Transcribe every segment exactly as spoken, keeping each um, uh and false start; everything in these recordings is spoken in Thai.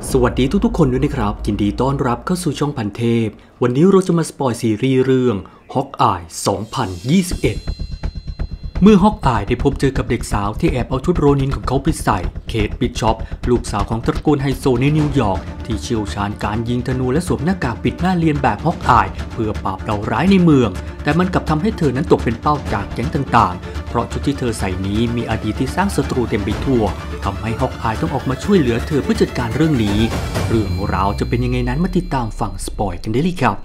สวัสดีทุกๆคนด้วยนะครับยินดีต้อนรับเข้าสู่ช่องพันเทพวันนี้เราจะมาสปอยซีรีส์เรื่อง Hawkeye สองพันยี่สิบเอ็ด เมื่อฮอกอายได้พบเจอกับเด็กสาวที่แอบเอาชุดโรนินของเขาไปใส่เคทบิชชอปลูกสาวของตระกูลไฮโซในนิวยอร์กที่เชี่ยวชาญการยิงธนูและสวมหน้ากากปิดหน้าเลียนแบบฮอกอายเพื่อปราบเหล่าร้ายในเมืองแต่มันกลับทำให้เธอนั้นตกเป็นเป้าจากแก๊งต่างๆเพราะชุดที่เธอใส่นี้มีอดีตที่สร้างศัตรูเต็มไปทั่วทำให้ฮอกอายต้องออกมาช่วยเหลือเธอเพื่อจัดการเรื่องนี้เรื่องราวจะเป็นยังไงนั้นมาติดตามฟังสปอยกันได้เลยครับ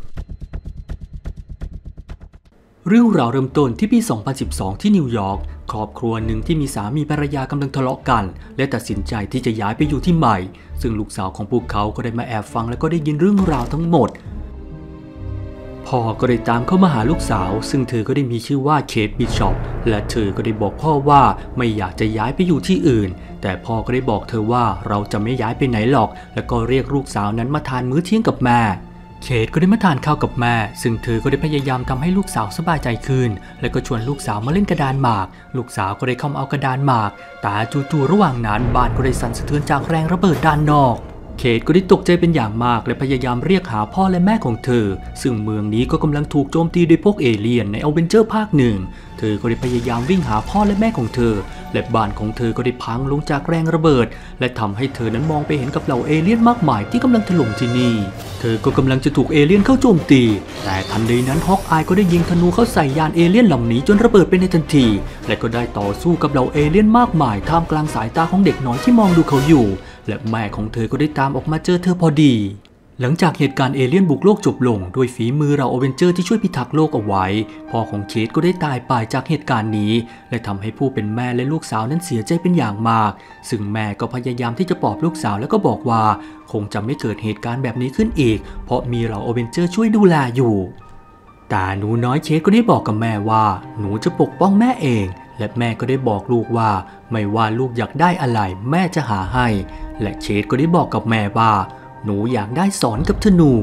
เรื่องราวเริ่มต้นที่ปี สองพันสิบสอง ที่นิวยอร์กครอบครัวหนึ่งที่มีสามีภรรยากำลังทะเลาะกันและตัดสินใจที่จะย้ายไปอยู่ที่ใหม่ซึ่งลูกสาวของพวกเขาก็ได้มาแอบฟังและก็ได้ยินเรื่องราวทั้งหมดพ่อก็ได้ตามเข้ามาหาลูกสาวซึ่งเธอก็ได้มีชื่อว่าเคทบิชอปและเธอก็ได้บอกพ่อว่าไม่อยากจะย้ายไปอยู่ที่อื่นแต่พ่อก็ได้บอกเธอว่าเราจะไม่ย้ายไปไหนหรอกและก็เรียกลูกสาวนั้นมาทานมื้อเที่ยงกับแม่เคทก็ได้มาทานข้าวกับแม่ซึ่งเธอก็ได้พยายามทำให้ลูกสาวสบายใจขึ้นและก็ชวนลูกสาวมาเล่นกระดานหมากลูกสาวก็ได้เข้ามาเอากระดานหมากแต่จู่ๆระหว่างนั้นบ้านก็ได้สั่นสะเทือนจากแรงระเบิดด้านนอกเคทก็ได้ตกใจเป็นอย่างมากและพยายามเรียกหาพ่อและแม่ของเธอซึ่งเมืองนี้ก็กำลังถูกโจมตีโดยพวกเอเลี่ยนในอเวนเจอร์ภาคหนึ่งเธอก็ได้พยายามวิ่งหาพ่อและแม่ของเธอและบ้านของเธอก็ได้พังลงจากแรงระเบิดและทำให้เธอนั้นมองไปเห็นกับเหล่าเอเลี่ยนมากมายที่กำลังถล่มที่นี่เธอก็กำลังจะถูกเอเลี่ยนเข้าโจมตีแต่ทันใดนั้นฮอกอายก็ได้ยิงธนูเข้าใส่ยานเอเลี่ยนลำนี้จนระเบิดไปในทันทีและก็ได้ต่อสู้กับเหล่าเอเลี่ยนมากมายท่ามกลางสายตาของเด็กน้อยที่มองดูเขาอยู่และแม่ของเธอก็ได้ตามออกมาเจอเธอพอดีหลังจากเหตุการณ์เอเลี่ยนบุกโลกจบลงด้วยฝีมือเราอเวนเจอร์ที่ช่วยพิทักษ์โลกเอาไว้พ่อของเคทก็ได้ตายไปจากเหตุการณ์นี้และทำให้ผู้เป็นแม่และลูกสาวนั้นเสียใจเป็นอย่างมากซึ่งแม่ก็พยายามที่จะปลอบลูกสาวแล้วก็บอกว่าคงจะไม่เกิดเหตุการณ์แบบนี้ขึ้นอีกเพราะมีเราอเวนเจอร์ช่วยดูแลอยู่แต่หนูน้อยเคทก็ได้บอกกับแม่ว่าหนูจะปกป้องแม่เองและแม่ก็ได้บอกลูกว่าไม่ว่าลูกอยากได้อะไรแม่จะหาให้และเคทก็ได้บอกกับแม่ว่าหนูอยากได้สอนกับธนู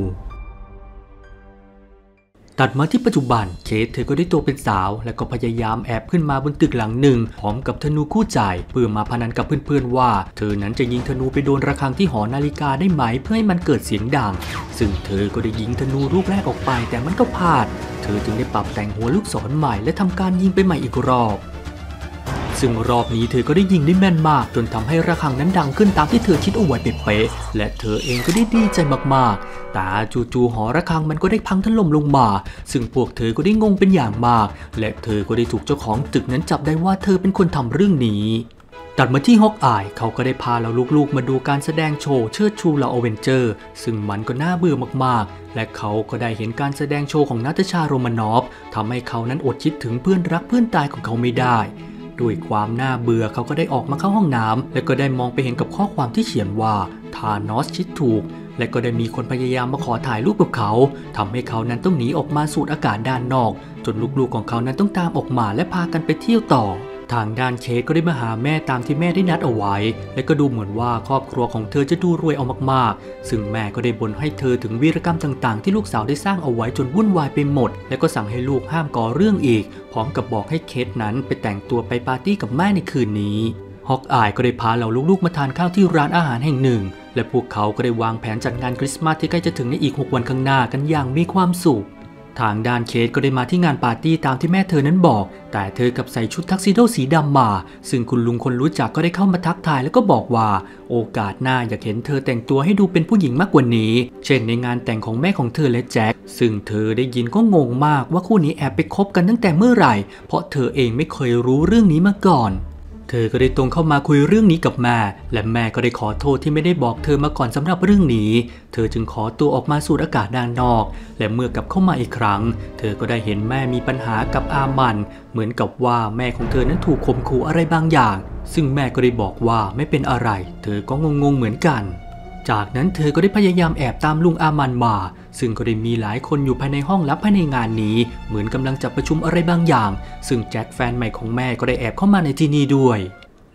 ตัดมาที่ปัจจุบันเคทเธอก็ได้โตเป็นสาวและก็พยายามแอบขึ้นมาบนตึกหลังหนึ่งพร้อมกับธนูคู่ใจเพื่อมาพนันกับเพื่อนๆว่าเธอนั้นจะยิงธนูไปโดนระฆังที่หอนาฬิกาได้ไหมเพื่อให้มันเกิดเสียงดังซึ่งเธอก็ได้ยิงธนูลูกแรกออกไปแต่มันก็พลาดเธอจึงได้ปรับแต่งหัวลูกศรใหม่และทำการยิงไปใหม่อีกรอบซึ่งรอบนี้เธอก็ได้ยิงได้แม่นมากจนทำให้ระฆังนั้นดังขึ้นตามที่เธอคิดเอาไว้เป๊ะๆและเธอเองก็ได้ดีใจมากๆแต่จู่ๆหอระฆังมันก็ได้พังถล่มลงมาซึ่งพวกเธอก็ได้งงเป็นอย่างมากและเธอก็ได้ถูกเจ้าของตึกนั้นจับได้ว่าเธอเป็นคนทำเรื่องนี้ตัดมาที่ฮอกอายเขาก็ได้พาเราลูกๆมาดูการแสดงโชว์เชิดชูเราอเวนเจอร์ซึ่งมันก็น่าเบื่อมากๆและเขาก็ได้เห็นการแสดงโชว์ของนาตาชาโรมานอฟทำให้เขานั้นอดคิดถึงเพื่อนรักเพื่อนตายของเขาไม่ได้ด้วยความน่าเบื่อเขาก็ได้ออกมาเข้าห้องน้ำและก็ได้มองไปเห็นกับข้อความที่เขียนว่าธานอสคิดถูกและก็ได้มีคนพยายามมาขอถ่ายรูปกับเขาทำให้เขานั้นต้องหนีออกมาสูดอากาศด้านนอกจนลูกๆของเขานั้นต้องตามออกมาและพากันไปเที่ยวต่อทางด้านเคทก็ได้มาหาแม่ตามที่แม่ได้นัดเอาไว้และก็ดูเหมือนว่าครอบครัวของเธอจะดูรวยเอามากๆซึ่งแม่ก็ได้บ่นให้เธอถึงวีรกรรมต่างๆที่ลูกสาวได้สร้างเอาไว้จนวุ่นวายไปหมดและก็สั่งให้ลูกห้ามก่อเรื่องอีกพร้อมกับบอกให้เคทนั้นไปแต่งตัวไปปาร์ตี้กับแม่ในคืนนี้ฮอกอายก็ได้พาเหล่าลูกๆมาทานข้าวที่ร้านอาหารแห่งหนึ่งและพวกเขาก็ได้วางแผนจัดงานคริสต์มาสที่ใกล้จะถึงในอีกหกวันข้างหน้ากันอย่างมีความสุขทางด้านเคทก็ได้มาที่งานปาร์ตี้ตามที่แม่เธอนั้นบอกแต่เธอกับใส่ชุดทักซิโดสีดำมาซึ่งคุณลุงคนรู้จักก็ได้เข้ามาทักทายแล้วก็บอกว่าโอกาสหน้าอยากเห็นเธอแต่งตัวให้ดูเป็นผู้หญิงมากกว่านี้เช่นในงานแต่งของแม่ของเธอและแจ็คซึ่งเธอได้ยินก็งงมากว่าคู่นี้แอบไปคบกันตั้งแต่เมื่อไหร่เพราะเธอเองไม่เคยรู้เรื่องนี้มาก่อนเธอก็ได้ตรงเข้ามาคุยเรื่องนี้กับแม่และแม่ก็ได้ขอโทษที่ไม่ได้บอกเธอมาก่อนสำหรับเรื่องนี้เธอจึงขอตัวออกมาสูดอากาศด้านนอกและเมื่อกลับเข้ามาอีกครั้งเธอก็ได้เห็นแม่มีปัญหากับอามันเหมือนกับว่าแม่ของเธอนั้นถูกข่มขู่อะไรบางอย่างซึ่งแม่ก็ได้บอกว่าไม่เป็นอะไรเธอก็งงๆเหมือนกันจากนั้นเธอก็ได้พยายามแอบตามลุงอามันมาซึ่งก็ได้มีหลายคนอยู่ภายในห้องลับภายในงานนี้เหมือนกำลังจัดประชุมอะไรบางอย่างซึ่งแจ็คแฟนใหม่ของแม่ก็ได้แอบเข้ามาในที่นี้ด้วย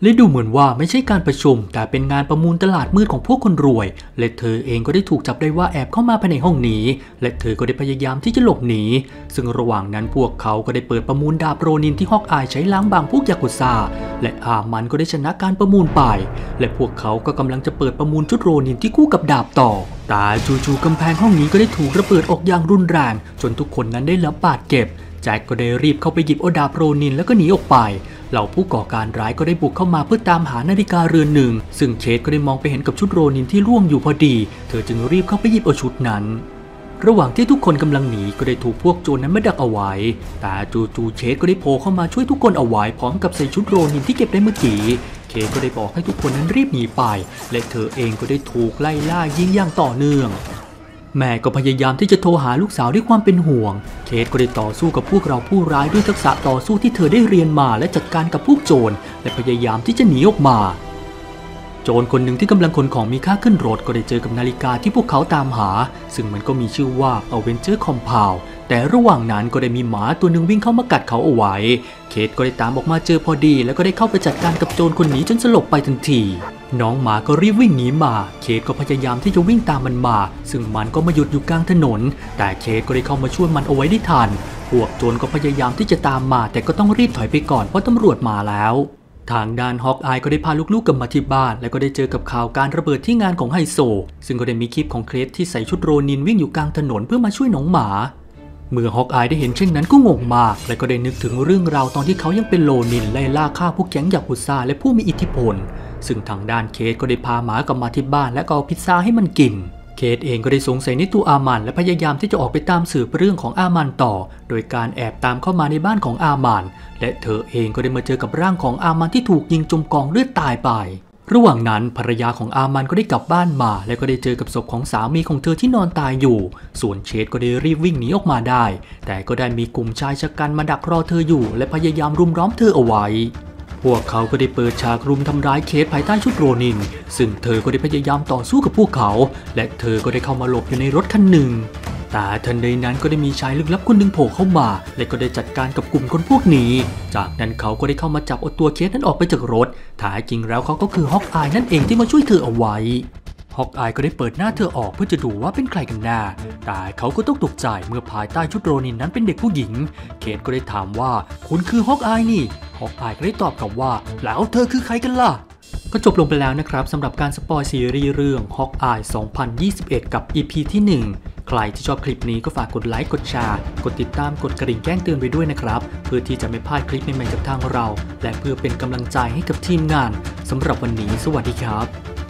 และดูเหมือนว่าไม่ใช่การประชุมแต่เป็นงานประมูลตลาดมืดของพวกคนรวยและเธอเองก็ได้ถูกจับได้ว่าแอบเข้ามาภายในห้องนี้และเธอก็ได้พยายามที่จะหลบหนีซึ่งระหว่างนั้นพวกเขาก็ได้เปิดประมูลดาบโรนินที่ฮอกอายใช้ล้างบางพวกยากุซ่าและอามันก็ได้ชนะการประมูลไปและพวกเขาก็กำลังจะเปิดประมูลชุดโรนินที่คู่กับดาบต่อแต่จู่ๆกำแพงห้องนี้ก็ได้ถูกระเบิดออกอย่างรุนแรงจนทุกคนนั้นได้รับบาดเจ็บแจ็คก็ได้รีบเข้าไปหยิบเอาดาบโรนินแล้วก็หนีออกไปเหล่าผู้ก่อการร้ายก็ได้บุกเข้ามาเพื่อตามหานาฬิกาเรือนหนึ่งซึ่งเคทก็ได้มองไปเห็นกับชุดโรนินที่ร่วงอยู่พอดีเธอจึงรีบเข้าไปหยิบเอาชุดนั้นระหว่างที่ทุกคนกำลังหนีก็ได้ถูกพวกโจรนั้นมาดักเอาไว้แต่จู่ๆเคทก็ได้โผล่เข้ามาช่วยทุกคนเอาไว้พร้อมกับใส่ชุดโรนินที่เก็บได้เมื่อกี้เคทก็ได้บอกให้ทุกคนนั้นรีบหนีไปและเธอเองก็ได้ถูกไล่ล่ายิงอย่างต่อเนื่องแม่ก็พยายามที่จะโทรหาลูกสาวด้วยความเป็นห่วงเคทก็ได้ต่อสู้กับพวกเราผู้ร้ายด้วยทักษะต่อสู้ที่เธอได้เรียนมาและจัดการกับพวกโจรและพยายามที่จะหนีออกมาโจรคนหนึ่งที่กำลังขนของมีค่าขึ้นรถก็ได้เจอกับนาฬิกาที่พวกเขาตามหาซึ่งมันก็มีชื่อว่า Avenger Compound แต่ระหว่างนั้นก็ได้มีหมาตัวหนึ่งวิ่งเข้ามากัดเขาเอาไว้เคทก็ได้ตามออกมาเจอพอดีแล้วก็ได้เข้าไปจัดการกับโจรคนนี้จนสลบไปทันทีน้องหมาก็รีบวิ่งหนีมาเคทก็พยายามที่จะวิ่งตามมันมาซึ่งมันก็มาหยุดอยู่กลางถนนแต่เคทก็ได้เข้ามาช่วยมันเอาไว้ได้ทันพวกโจรก็พยายามที่จะตามมาแต่ก็ต้องรีบถอยไปก่อนเพราะตำรวจมาแล้วทางด้านฮอกอายก็ได้พาลูกๆกลับมาที่บ้านและก็ได้เจอกับข่าวการระเบิดที่งานของไฮโซซึ่งก็ได้มีคลิปของเคทที่ใส่ชุดโรนินวิ่งอยู่กลางถนนเพื่อมาช่วยน้องหมาเมื่อฮอกอายได้เห็นเช่นนั้นก็งงมากและก็ได้นึกถึงเรื่องราวตอนที่เขายังเป็นโรนินไล่ล่าฆ่าพวกแก๊งยากุซ่าและผู้มีอิทธิพลซึ่งทางด้านเคทก็ได้พาหมากลับมาที่บ้านและก็เอาพิซซ่าให้มันกินเคทเองก็ได้สงสัยในตัวอามันและพยายามที่จะออกไปตามสืบเรื่องของอามันต่อโดยการแอบตามเข้ามาในบ้านของอามันและเธอเองก็ได้มาเจอกับร่างของอามันที่ถูกยิงจมกองเลือดตายไประหว่างนั้นภรรยาของอามันก็ได้กลับบ้านมาและก็ได้เจอกับศพของสามีของเธอที่นอนตายอยู่ส่วนเชดก็ได้รีบวิ่งหนีออกมาได้แต่ก็ได้มีกลุ่มชายชะกันมาดักรอเธออยู่และพยายามรุมล้อมเธอเอาไว้พวกเขาก็ได้เปิดฉากรุมทำร้ายเคทภายใต้ชุดโรนินซึ่งเธอก็ได้พยายามต่อสู้กับพวกเขาและเธอก็ได้เข้ามาหลบอยู่ในรถคันหนึ่งแต่ทันใดนั้นก็ได้มีชายลึกลับคนหนึ่งโผล่เข้ามาและก็ได้จัดการกับกลุ่มคนพวกนี้จากนั้นเขาก็ได้เข้ามาจับเอาตัวเคทนั้นออกไปจากรถแท้จริงแล้วเขาก็คือฮอกอายนั่นเองที่มาช่วยเธอเอาไว้ฮอกอายก็ได้เปิดหน้าเธอออกเพื่อจะดูว่าเป็นใครกันแน่แต่เขาก็ต้องตกใจเมื่อภายใต้ชุดโรนินนั้นเป็นเด็กผู้หญิงเคทก็ได้ถามว่าคุณคือฮอกอายนี่ฮอกอายก็ได้ตอบกลับว่าแล้วเธอคือใครกันล่ะก็จบลงไปแล้วนะครับสำหรับการสปอยซีรีส์เรื่องฮอกอายสองพันยี่สิบเอ็ดกับ อี พี ที่หนึ่งใครที่ชอบคลิปนี้ก็ฝากกดไลค์กดแชร์กดติดตามกดกระดิ่งแจ้งเตือนไว้ด้วยนะครับเพื่อที่จะไม่พลาดคลิปใหม่ๆจากทางเราและเพื่อเป็นกำลังใจให้กับทีมงานสำหรับวันนี้สวัสดีครับ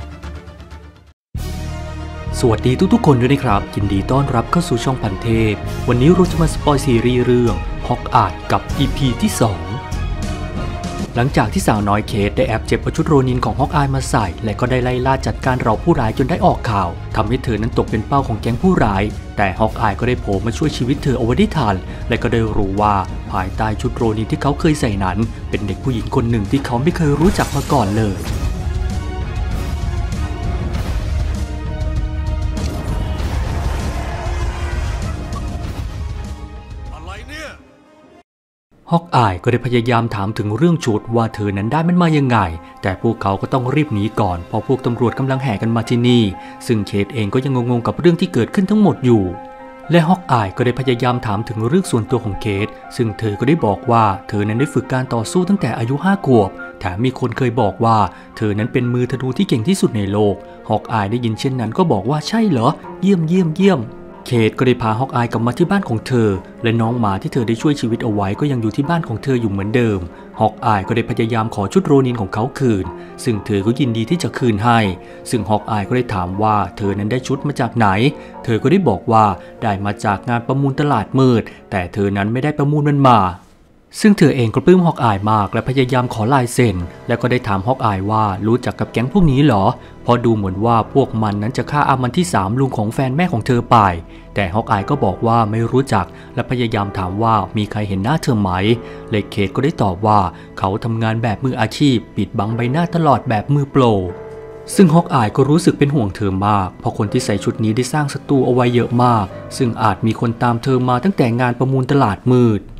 สวัสดีทุกๆคนด้วยนะครับยินดีต้อนรับเข้าสู่ช่องพันเทพวันนี้เราจะมาสปอยซีรีส์เรื่องฮอกอายกับ อี พี ที่สองหลังจากที่สาวน้อยเคทได้แอบเจ็บเอาชุดโรนินของฮอกอายมาใส่และก็ได้ไล่ล่าจัดการเราผู้ร้ายจนได้ออกข่าวทำให้เธอนั้นตกเป็นเป้าของแก๊งผู้ร้ายแต่ฮอกอายก็ได้โผล่มาช่วยชีวิตเธอเอาไว้ได้ทันและก็ได้รู้ว่าภายใต้ชุดโรนินที่เขาเคยใส่นั้นเป็นเด็กผู้หญิงคนหนึ่งที่เขาไม่เคยรู้จักมาก่อนเลยฮอกอายก็ได้พยายามถามถึงเรื่องชุดว่าเธอนั้นได้มันมายังไงแต่พวกเขาก็ต้องรีบหนีก่อนเพราะพวกตำรวจกำลังแห่กันมาที่นี่ซึ่งเคทเองก็ยังงงๆกับเรื่องที่เกิดขึ้นทั้งหมดอยู่และฮอกอายก็ได้พยายามถามถึงเรื่องส่วนตัวของเคทซึ่งเธอก็ได้บอกว่าเธอนั้นได้ฝึกการต่อสู้ตั้งแต่อายุห้าขวบแถมมีคนเคยบอกว่าเธอนั้นเป็นมือธนูที่เก่งที่สุดในโลกฮอกอายได้ยินเช่นนั้นก็บอกว่าใช่เหรอเยี่ยมเยี่ยมเยี่ยมเคทก็ได้พาฮอกอายกลับมาที่บ้านของเธอและน้องหมาที่เธอได้ช่วยชีวิตเอาไว้ก็ยังอยู่ที่บ้านของเธออยู่เหมือนเดิมฮอกอายก็ได้พยายามขอชุดโรนินของเขาคืนซึ่งเธอก็ยินดีที่จะคืนให้ซึ่งฮอกอายก็ได้ถามว่าเธอนั้นได้ชุดมาจากไหนเธอก็ได้บอกว่าได้มาจากงานประมูลตลาดมืดแต่เธอนั้นไม่ได้ประมูลมันมาซึ่งเธอเองก็ปลื้มฮอกอายมากและพยายามขอลายเซ็นและก็ได้ถามฮอกอายว่ารู้จักกับแก๊งพวกนี้หรอเพราะดูเหมือนว่าพวกมันนั้นจะฆ่าอามันที่สามลุงของแฟนแม่ของเธอไปแต่ฮอกอายก็บอกว่าไม่รู้จักและพยายามถามว่ามีใครเห็นหน้าเธอไหมเลเคทก็ได้ตอบว่าเขาทำงานแบบมืออาชีพปิดบังใบหน้าตลอดแบบมือโปรซึ่งฮอกอายก็รู้สึกเป็นห่วงเธอมากเพราะคนที่ใส่ชุดนี้ได้สร้างศัตรูเอาไว้เยอะมากซึ่งอาจมีคนตามเธอมาตั้งแต่งานประมูลตลาดมืด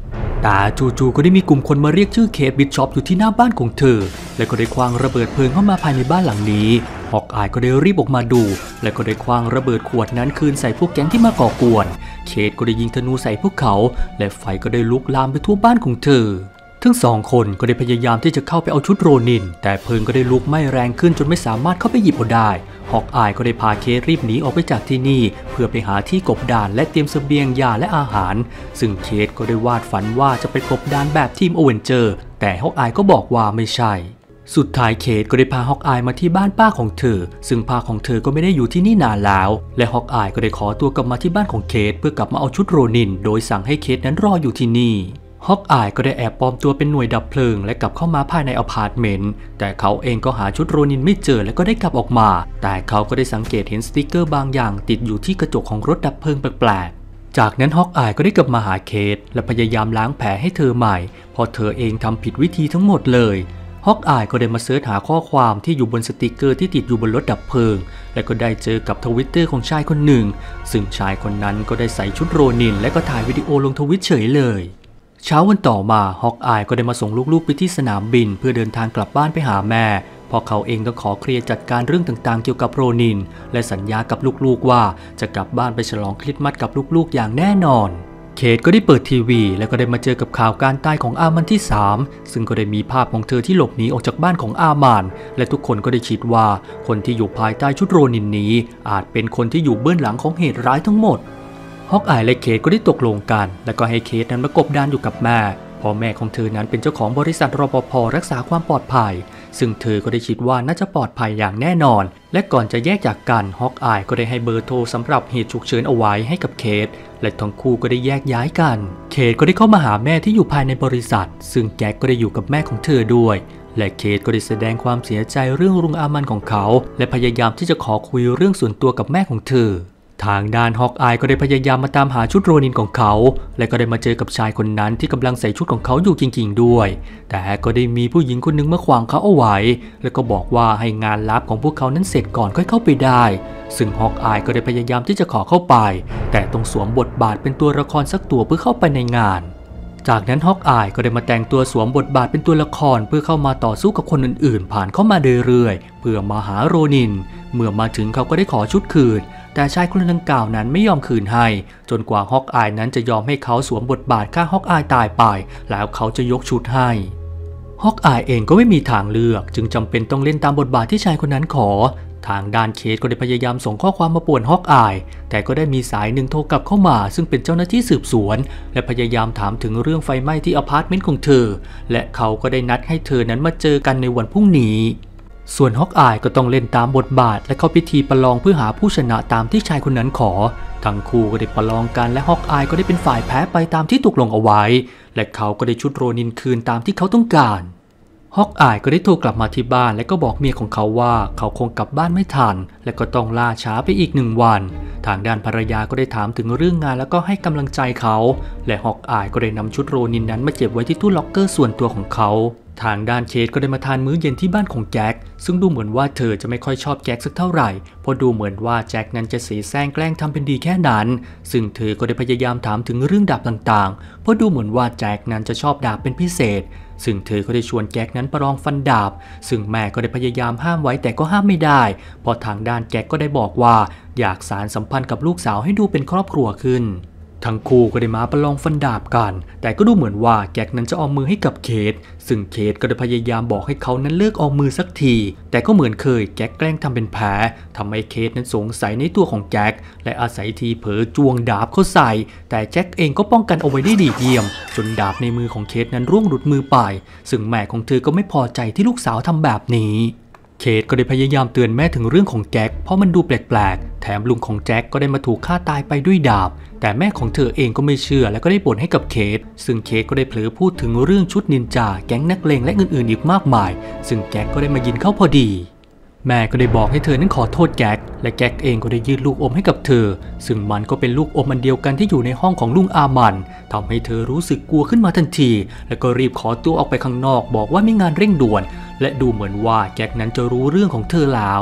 แต่จู่ๆก็ได้มีกลุ่มคนมาเรียกชื่อเคทบิชชอปอยู่ที่หน้าบ้านของเธอและก็ได้คว้างระเบิดเพลิงเข้ามาภายในบ้านหลังนี้ฮอกอายก็ได้รีบออกมาดูและก็ได้คว้างระเบิดขวดนั้นคืนใส่พวกแก๊งที่มาก่อกวนเคทก็ได้ยิงธนูใส่พวกเขาและไฟก็ได้ลุกลามไปทั่วบ้านของเธอทั้งสองคนก็ได้พยายามที่จะเข้าไปเอาชุดโรนินแต่เพลิงก็ได้ลุกไหม้แรงขึ้นจนไม่สามารถเข้าไปหยิบเอาได้ฮอกอายก็ได้พาเคทรีบหนีออกไปจากที่นี่เพื่อไปหาที่กบดานและเตรียมเสบียงยาและอาหารซึ่งเคทก็ได้วาดฝันว่าจะไปกบดานแบบทีมอเวนเจอร์แต่ฮอกอายก็บอกว่าไม่ใช่สุดท้ายเคทก็ได้พาฮอกอายมาที่บ้านป้าของเธอซึ่งป้าของเธอก็ไม่ได้อยู่ที่นี่นานแล้วและฮอกอายก็ได้ขอตัวกลับมาที่บ้านของเคทเพื่อกลับมาเอาชุดโรนินโดยสั่งให้เคทนั้นรออยู่ที่นี่ฮอกอายก็ได้แอบปลอมตัวเป็นหน่วยดับเพลิงและกลับเข้ามาภายในอพาร์ตเมนต์แต่เขาเองก็หาชุดโรนินไม่เจอและก็ได้กลับออกมาแต่เขาก็ได้สังเกตเห็นสติกเกอร์บางอย่างติดอยู่ที่กระจกของรถดับเพลิงแปลกๆจากนั้นฮอกอายก็ได้กลับมาหาเคทและพยายามล้างแผลให้เธอใหม่เพราะเธอเองทำผิดวิธีทั้งหมดเลยฮอกอายก็ได้มาเสิร์ชหาข้อความที่อยู่บนสติกเกอร์ที่ติดอยู่บนรถดับเพลิงและก็ได้เจอกับทวิตเตอร์ของชายคนหนึ่งซึ่งชายคนนั้นก็ได้ใส่ชุดโรนินและก็ถ่ายวิดีโอลงทวิตเฉยเลยเช้าวันต่อมาฮอกอายก็ได้มาส่งลูกๆไปที่สนามบินเพื่อเดินทางกลับบ้านไปหาแม่เพราะเขาเองต้องขอเคลียร์จัดการเรื่องต่างๆเกี่ยวกับโรนินและสัญญากับลูกๆว่าจะกลับบ้านไปฉลองคริสต์มาสกับลูกๆอย่างแน่นอนเคทก็ได้เปิดทีวีและก็ได้มาเจอกับข่าวการตายของอามันที่สามซึ่งก็ได้มีภาพของเธอที่หลบหนีออกจากบ้านของอามันและทุกคนก็ได้คิดว่าคนที่อยู่ภายใต้ชุดโรนินนี้อาจเป็นคนที่อยู่เบื้องหลังของเหตุร้ายทั้งหมดฮอกอายและเคทก็ได้ตกลงกันและก็ให้เคทนั้นมากบดานอยู่กับแม่เพราะแม่ของเธอนั้นเป็นเจ้าของบริษัทรปภ.รักษาความปลอดภัยซึ่งเธอก็ได้คิดว่าน่าจะปลอดภัยอย่างแน่นอนและก่อนจะแยกจากกันฮอกอายก็ได้ให้เบอร์โทรสำหรับเหตุฉุกเฉินเอาไว้ให้กับเคทและทั้งคู่ก็ได้แยกย้ายกันเคทก็ได้เข้ามาหาแม่ที่อยู่ภายในบริษัทซึ่งแจ็คก็ได้อยู่กับแม่ของเธอด้วยและเคทก็ได้แสดงความเสียใจเรื่องลุงอามันของเขาและพยายามที่จะขอคุยเรื่องส่วนตัวกับแม่ของเธอทางด้านฮอกอายก็ได้พยายามมาตามหาชุดโรนินของเขาและก็ได้มาเจอกับชายคนนั้นที่กำลังใส่ชุดของเขาอยู่จริงๆด้วยแต่ก็ได้มีผู้หญิงคนหนึ่งมาขวางเขาเอาไว้แล้วก็บอกว่าให้งานลับของพวกเขานั้นเสร็จก่อนค่อยเข้าไปได้ซึ่งฮอกอายก็ได้พยายามที่จะขอเข้าไปแต่ต้องสวมบทบาทเป็นตัวละครสักตัวเพื่อเข้าไปในงานจากนั้นฮอกอายก็ได้มาแต่งตัวสวมบทบาทเป็นตัวละครเพื่อเข้ามาต่อสู้กับคนอื่นๆผ่านเข้ามาเรื่อยๆเพื่อมาหาโรนินเมื่อมาถึงเขาก็ได้ขอชุดคืนแต่ชายคนดังกล่าวนั้นไม่ยอมคืนให้จนกว่าฮอกอายนั้นจะยอมให้เขาสวมบทบาทฆ่าฮอกอายตายไปแล้วเขาจะยกชุดให้ฮอกอายเองก็ไม่มีทางเลือกจึงจำเป็นต้องเล่นตามบทบาทที่ชายคนนั้นขอทางด้านเคทก็ได้พยายามส่งข้อความมาป่วนฮอกอายแต่ก็ได้มีสายหนึ่งโทรกลับเข้ามาซึ่งเป็นเจ้าหน้าที่สืบสวนและพยายามถามถึงเรื่องไฟไหม้ที่อพาร์ตเมนต์ของเธอและเขาก็ได้นัดให้เธอนั้นมาเจอกันในวันพรุ่งนี้ส่วนฮอกอายก็ต้องเล่นตามบทบาทและเข้าพิธีประลองเพื่อหาผู้ชนะตามที่ชายคนนั้นขอทั้งคู่ก็ได้ประลองกันและฮอกอายก็ได้เป็นฝ่ายแพ้ไปตามที่ตกลงเอาไว้และเขาก็ได้ชุดโรนินคืนตามที่เขาต้องการฮอกอายก็ได้โทรกลับมาที่บ้านและก็บอกเมียของเขาว่าเขาคงกลับบ้านไม่ทันและก็ต้องล่าช้าไปอีกหนึ่งวันทางด้านภรรยาก็ได้ถามถึงเรื่องงานแล้วก็ให้กำลังใจเขาและฮอกอายก็ได้นำชุดโรนินนั้นมาเก็บไว้ที่ตู้ล็อกเกอร์ส่วนตัวของเขาทางด้านเคทก็ได้มาทานมื้อเย็นที่บ้านของแจ็คซึ่งดูเหมือนว่าเธอจะไม่ค่อยชอบแจ็คสักเท่าไหร่เพราะดูเหมือนว่าแจ็คนั้นจะเสแสร้งแกล้งทำเป็นดีแค่นั้นซึ่งเธอก็ได้พยายามถามถึงเรื่องดาบต่างๆเพราะดูเหมือนว่าแจ็คนั้นจะชอบดาบเป็นพิเศษซึ่งเธอก็ได้ชวนแจ็คนั้นประลองฟันดาบซึ่งแม่ก็ได้พยายามห้ามไว้แต่ก็ห้ามไม่ได้เพราะทางด้านแจ็คก็ได้บอกว่าอยากสานสัมพันธ์กับลูกสาวให้ดูเป็นครอบครัวขึ้นทั้งคู่ก็ได้มาประลองฟันดาบกันแต่ก็ดูเหมือนว่าแจ็คนั้นจะเอามือให้กับเคทซึ่งเคทก็ได้พยายามบอกให้เขานั้นเลิกเอามือสักทีแต่ก็เหมือนเคยแจ็คแกล้งทำเป็นแผลทำให้เคทนั้นสงสัยในตัวของแจ็คและอาศัยทีเผลอจ้วงดาบเข้าใส่แต่แจ็คเองก็ป้องกันเอาไว้ได้ดีเยี่ยมจนดาบในมือของเคทนั้นร่วงหลุดมือไปซึ่งแม่ของเธอก็ไม่พอใจที่ลูกสาวทำแบบนี้เคทก็ได้พยายามเตือนแม่ถึงเรื่องของแจ็คเพราะมันดูแปลกๆแถมลุงของแจ็คก็ได้มาถูกฆ่าตายไปด้วยดาบแต่แม่ของเธอเองก็ไม่เชื่อและก็ได้บ่นให้กับเคทซึ่งเคทก็ได้เผลอพูดถึงเรื่องชุดนินจาแก๊งนักเลงและอื่นๆอีกมากมายซึ่งแจ็คก็ได้มายินเข้าพอดีแม่ก็ได้บอกให้เธอนั้นขอโทษแจ็คและแจ็คเองก็ได้ยื่นลูกอมให้กับเธอซึ่งมันก็เป็นลูกอมอันเดียวกันที่อยู่ในห้องของลุงอามันทำให้เธอรู้สึกกลัวขึ้นมาทันทีและก็รีบขอตัวออกไปข้างนอกบอกว่ามีงานเร่งด่วนและดูเหมือนว่าแจ็คนั้นจะรู้เรื่องของเธอแล้ว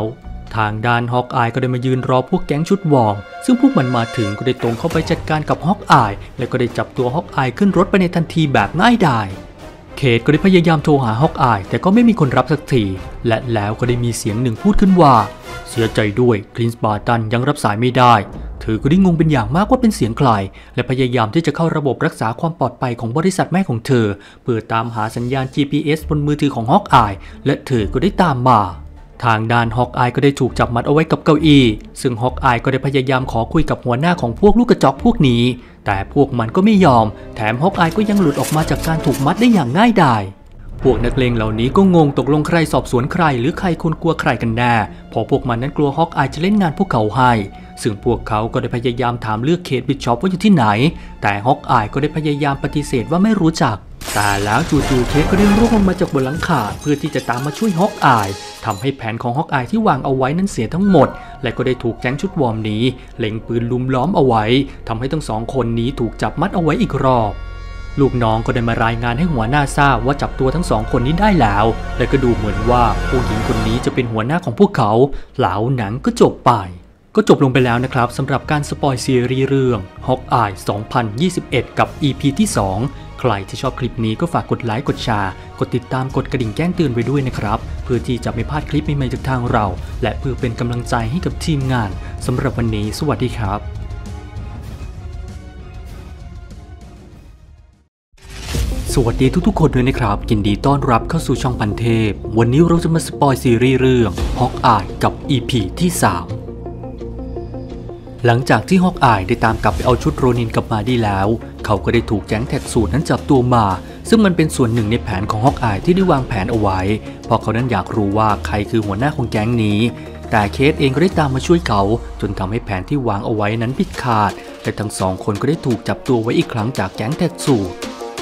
ทางด้านฮอกอายก็ได้มายืนรอพวกแก๊งชุดวอร์มซึ่งพวกมันมาถึงก็ได้ตรงเข้าไปจัดการกับฮอกอายและก็ได้จับตัวฮอกอายขึ้นรถไปในทันทีแบบง่ายดายเคทก็ได้พยายามโทรหาฮอกอายแต่ก็ไม่มีคนรับสักทีและแล้วก็ได้มีเสียงหนึ่งพูดขึ้นว่าเสียใจด้วยคลินส์บาร์ตันยังรับสายไม่ได้เธอก็ได้งงเป็นอย่างมากว่าเป็นเสียงใครและพยายามที่จะเข้าระบบรักษาความปลอดภัยของบริษัทแม่ของเธอเพื่อตามหาสัญญาณ จี พี เอส บนมือถือของฮอกอายและเธอก็ได้ตามมาทางด้านฮอกอายก็ได้ถูกจับมัดเอาไว้กับเก้าอี้ซึ่งฮอกอายก็ได้พยายามขอคุยกับหัวหน้าของพวกลูกกระจอกพวกนี้แต่พวกมันก็ไม่ยอมแถมฮอกอายก็ยังหลุดออกมาจากการถูกมัดได้อย่างง่ายดายพวกนักเลงเหล่านี้ก็งงตกลงใครสอบสวนใครหรือใครควรกลัวใครกันแน่เพราะพวกมันนั้นกลัวฮอกอายจะเล่นงานพวกเขาให้ซึ่งพวกเขาก็ได้พยายามถามเลือกเคทบิชชอปว่าอยู่ที่ไหนแต่ฮอกอายก็ได้พยายามปฏิเสธว่าไม่รู้จักแต่แล้วจู่ๆเคทก็ได้ร่วงลงมาจากบนหลังคาเพื่อที่จะตามมาช่วยฮอกอายทำให้แผนของฮอกอายที่วางเอาไว้นั้นเสียทั้งหมดและก็ได้ถูกแก๊งชุดวอร์มนี้เล็งปืนลุมล้อมเอาไว้ทำให้ทั้งสองคนนี้ถูกจับมัดเอาไว้อีกรอบลูกน้องก็ได้มารายงานให้หัวหน้าทราบว่าจับตัวทั้งสองคนนี้ได้แล้วและก็ดูเหมือนว่าผู้หญิงคนนี้จะเป็นหัวหน้าของพวกเขาเหล่าหนังก็จบไปก็จบลงไปแล้วนะครับสำหรับการสปอยซีรีส์เรื่อง Hawkeye สองพันยี่สิบเอ็ด กับ อี พี ที่สองใครที่ชอบคลิปนี้ก็ฝากกดไลค์กดแชร์กดติดตามกดกระดิ่งแจ้งเตือนไว้ด้วยนะครับเพื่อที่จะไม่พลาดคลิปใหม่ๆจากทางเราและเพื่อเป็นกำลังใจให้กับทีมงานสำหรับวันนี้สวัสดีครับสวัสดีทุกๆคนด้วยนะครับยินดีต้อนรับเข้าสู่ช่องพันเทพวันนี้เราจะมาสปอยซีรีส์เรื่อง Hawkeye กับ อี พี ที่สามหลังจากที่ฮอกอายได้ตามกลับไปเอาชุดโรนินกลับมาได้แล้วเขาก็ได้ถูกแก๊งแท็กสูตรนั้นจับตัวมาซึ่งมันเป็นส่วนหนึ่งในแผนของฮอกอายที่ได้วางแผนเอาไว้เพราะเขานั้นอยากรู้ว่าใครคือหัวหน้าของแก๊งนี้แต่เคทเองก็ได้ตามมาช่วยเขาจนทำให้แผนที่วางเอาไว้นั้นผิดคาดและทั้งสองคนก็ได้ถูกจับตัวไว้อีกครั้งจากแก๊งแท็กสูตร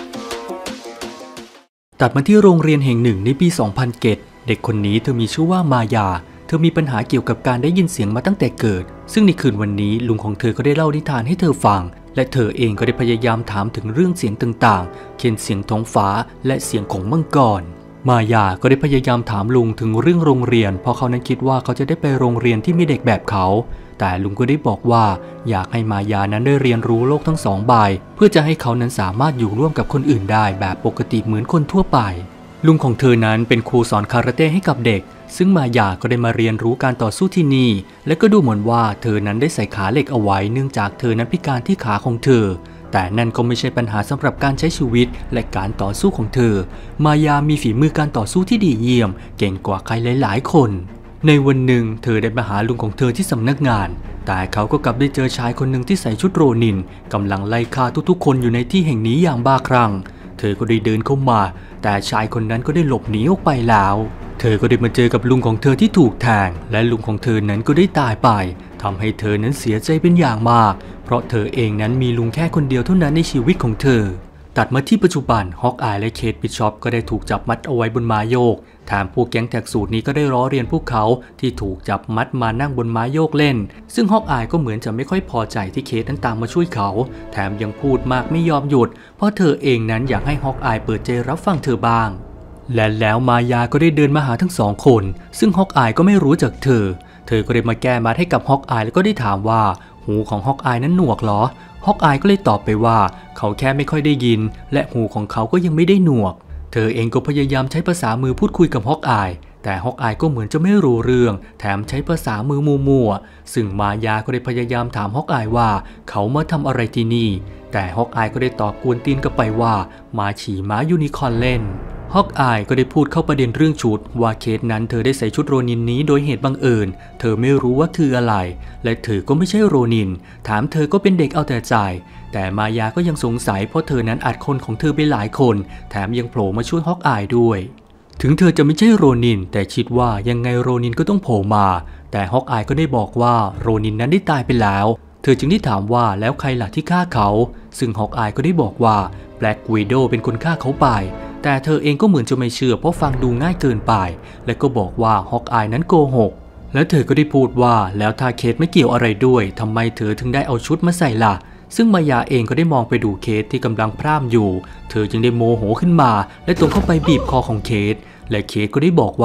ตัดมาที่โรงเรียนแห่งหนึ่งในปี สองพันเจ็ด เด็กคนนี้เธอมีชื่อว่ามายาเธอมีปัญหาเกี่ยวกับการได้ยินเสียงมาตั้งแต่เกิดซึ่งในคืนวันนี้ลุงของเธอก็ได้เล่านิทานให้เธอฟังและเธอเองก็ได้พยายามถามถึงเรื่องเสียงต่างๆเช่นเสียงท้องฟ้าและเสียงของมังกรมายาก็ได้พยายามถามลุงถึงเรื่องโรงเรียนเพราะเขานั้นคิดว่าเขาจะได้ไปโรงเรียนที่มีเด็กแบบเขาแต่ลุงก็ได้บอกว่าอยากให้มายานั้นได้เรียนรู้โลกทั้งสองใบเพื่อจะให้เขานั้นสามารถอยู่ร่วมกับคนอื่นได้แบบปกติเหมือนคนทั่วไปลุงของเธอนั้นเป็นครูสอนคาราเต้ให้กับเด็กซึ่งมายาก็ได้มาเรียนรู้การต่อสู้ที่นี่และก็ดูเหมือนว่าเธอนั้นได้ใส่ขาเหล็กเอาไว้เนื่องจากเธอนั้นพิการที่ขาของเธอแต่นั่นก็ไม่ใช่ปัญหาสำหรับการใช้ชีวิตและการต่อสู้ของเธอมายามีฝีมือการต่อสู้ที่ดีเยี่ยมเก่งกว่าใครหลายๆคนในวันหนึ่งเธอได้มาหาลุงของเธอที่สำนักงานแต่เขาก็กลับได้เจอชายคนหนึ่งที่ใส่ชุดโรนินกำลังไล่ฆ่าทุกๆคนอยู่ในที่แห่งนี้อย่างบ้าคลั่งเธอก็ได้เดินเข้ามาแต่ชายคนนั้นก็ได้หลบหนีออกไปแล้วเธอก็ได้มาเจอกับลุงของเธอที่ถูกแทงและลุงของเธอนั้นก็ได้ตายไปทำให้เธอนั้นเสียใจเป็นอย่างมากเพราะเธอเองนั้นมีลุงแค่คนเดียวเท่านั้นในชีวิตของเธอตัดมาที่ปัจจุบันฮอกอายและเคทบิชชอปก็ได้ถูกจับมัดเอาไว้บนม้าโยกแถมพวกแก๊งแท็กสูตรนี้ก็ได้ล้อเลียนพวกเขาที่ถูกจับมัดมานั่งบนม้าโยกเล่นซึ่งฮอกอายก็เหมือนจะไม่ค่อยพอใจที่เคทนั้นตามมาช่วยเขาแถมยังพูดมากไม่ยอมหยุดเพราะเธอเองนั้นอยากให้ฮอกอายเปิดใจรับฟังเธอบ้างและแล้วมายาก็ได้เดินมาหาทั้งสองคนซึ่งฮอกอายก็ไม่รู้จักเธอเธอก็ได้มาแก้มัดให้กับฮอกอายแล้วก็ได้ถามว่าหูของฮอกอายนั้นหนวกเหรอฮอกอายก็เลยตอบไปว่าเขาแค่ไม่ค่อยได้ยินและหูของเขาก็ยังไม่ได้หนวกเธอเองก็พยายามใช้ภาษามือพูดคุยกับฮอกอายแต่ฮอกอายก็เหมือนจะไม่รู้เรื่องแถมใช้ภาษามือมัวๆซึ่งมายาก็ได้พยายามถามฮอกอายว่าเขามาทำอะไรที่นี่แต่ฮอกอายก็ได้ตอบกวนตีนกลับไปว่ามาฉี่ม้ายูนิคอร์นเล่นฮอกอายก็ได้พูดเข้าประเด็นเรื่องชุดว่าเคสนั้นเธอได้ใส่ชุดโรนินนี้โดยเหตุบังเอิญเธอไม่รู้ว่าคืออะไรและเธอก็ไม่ใช่โรนินถามเธอก็เป็นเด็กเอาแต่ใจแต่มายาก็ยังสงสัยเพราะเธอนั้นอัดคนของเธอไปหลายคนแถมยังโผล่มาช่วยฮอกอายด้วยถึงเธอจะไม่ใช่โรนินแต่คิดว่ายังไงโรนินก็ต้องโผล่มาแต่ฮอกอายก็ได้บอกว่าโรนินนั้นได้ตายไปแล้วเธอจึงได้ถามว่าแล้วใครล่ะที่ฆ่าเขาซึ่งฮอกอายก็ได้บอกว่าแบล็กวิโดว์เป็นคนฆ่าเขาไปแต่เธอเองก็เหมือนจะไม่เชื่อเพราะฟังดูง่ายเกินไปและก็บอกว่าฮอกอายนั้นโกหกและเธอก็ได้พูดว่าแล้วถ้าเคทไม่เกี่ยวอะไรด้วยทำไมเธอถึงได้เอาชุดมาใส่ล่ะซึ่งมายาเองก็ได้มองไปดูเคทที่กำลังพร่ำอยู่เธอจึงได้โมโหขึ้นมาและตรงเข้าไปบีบคอของเคทและเคทก็ได้บอกว่า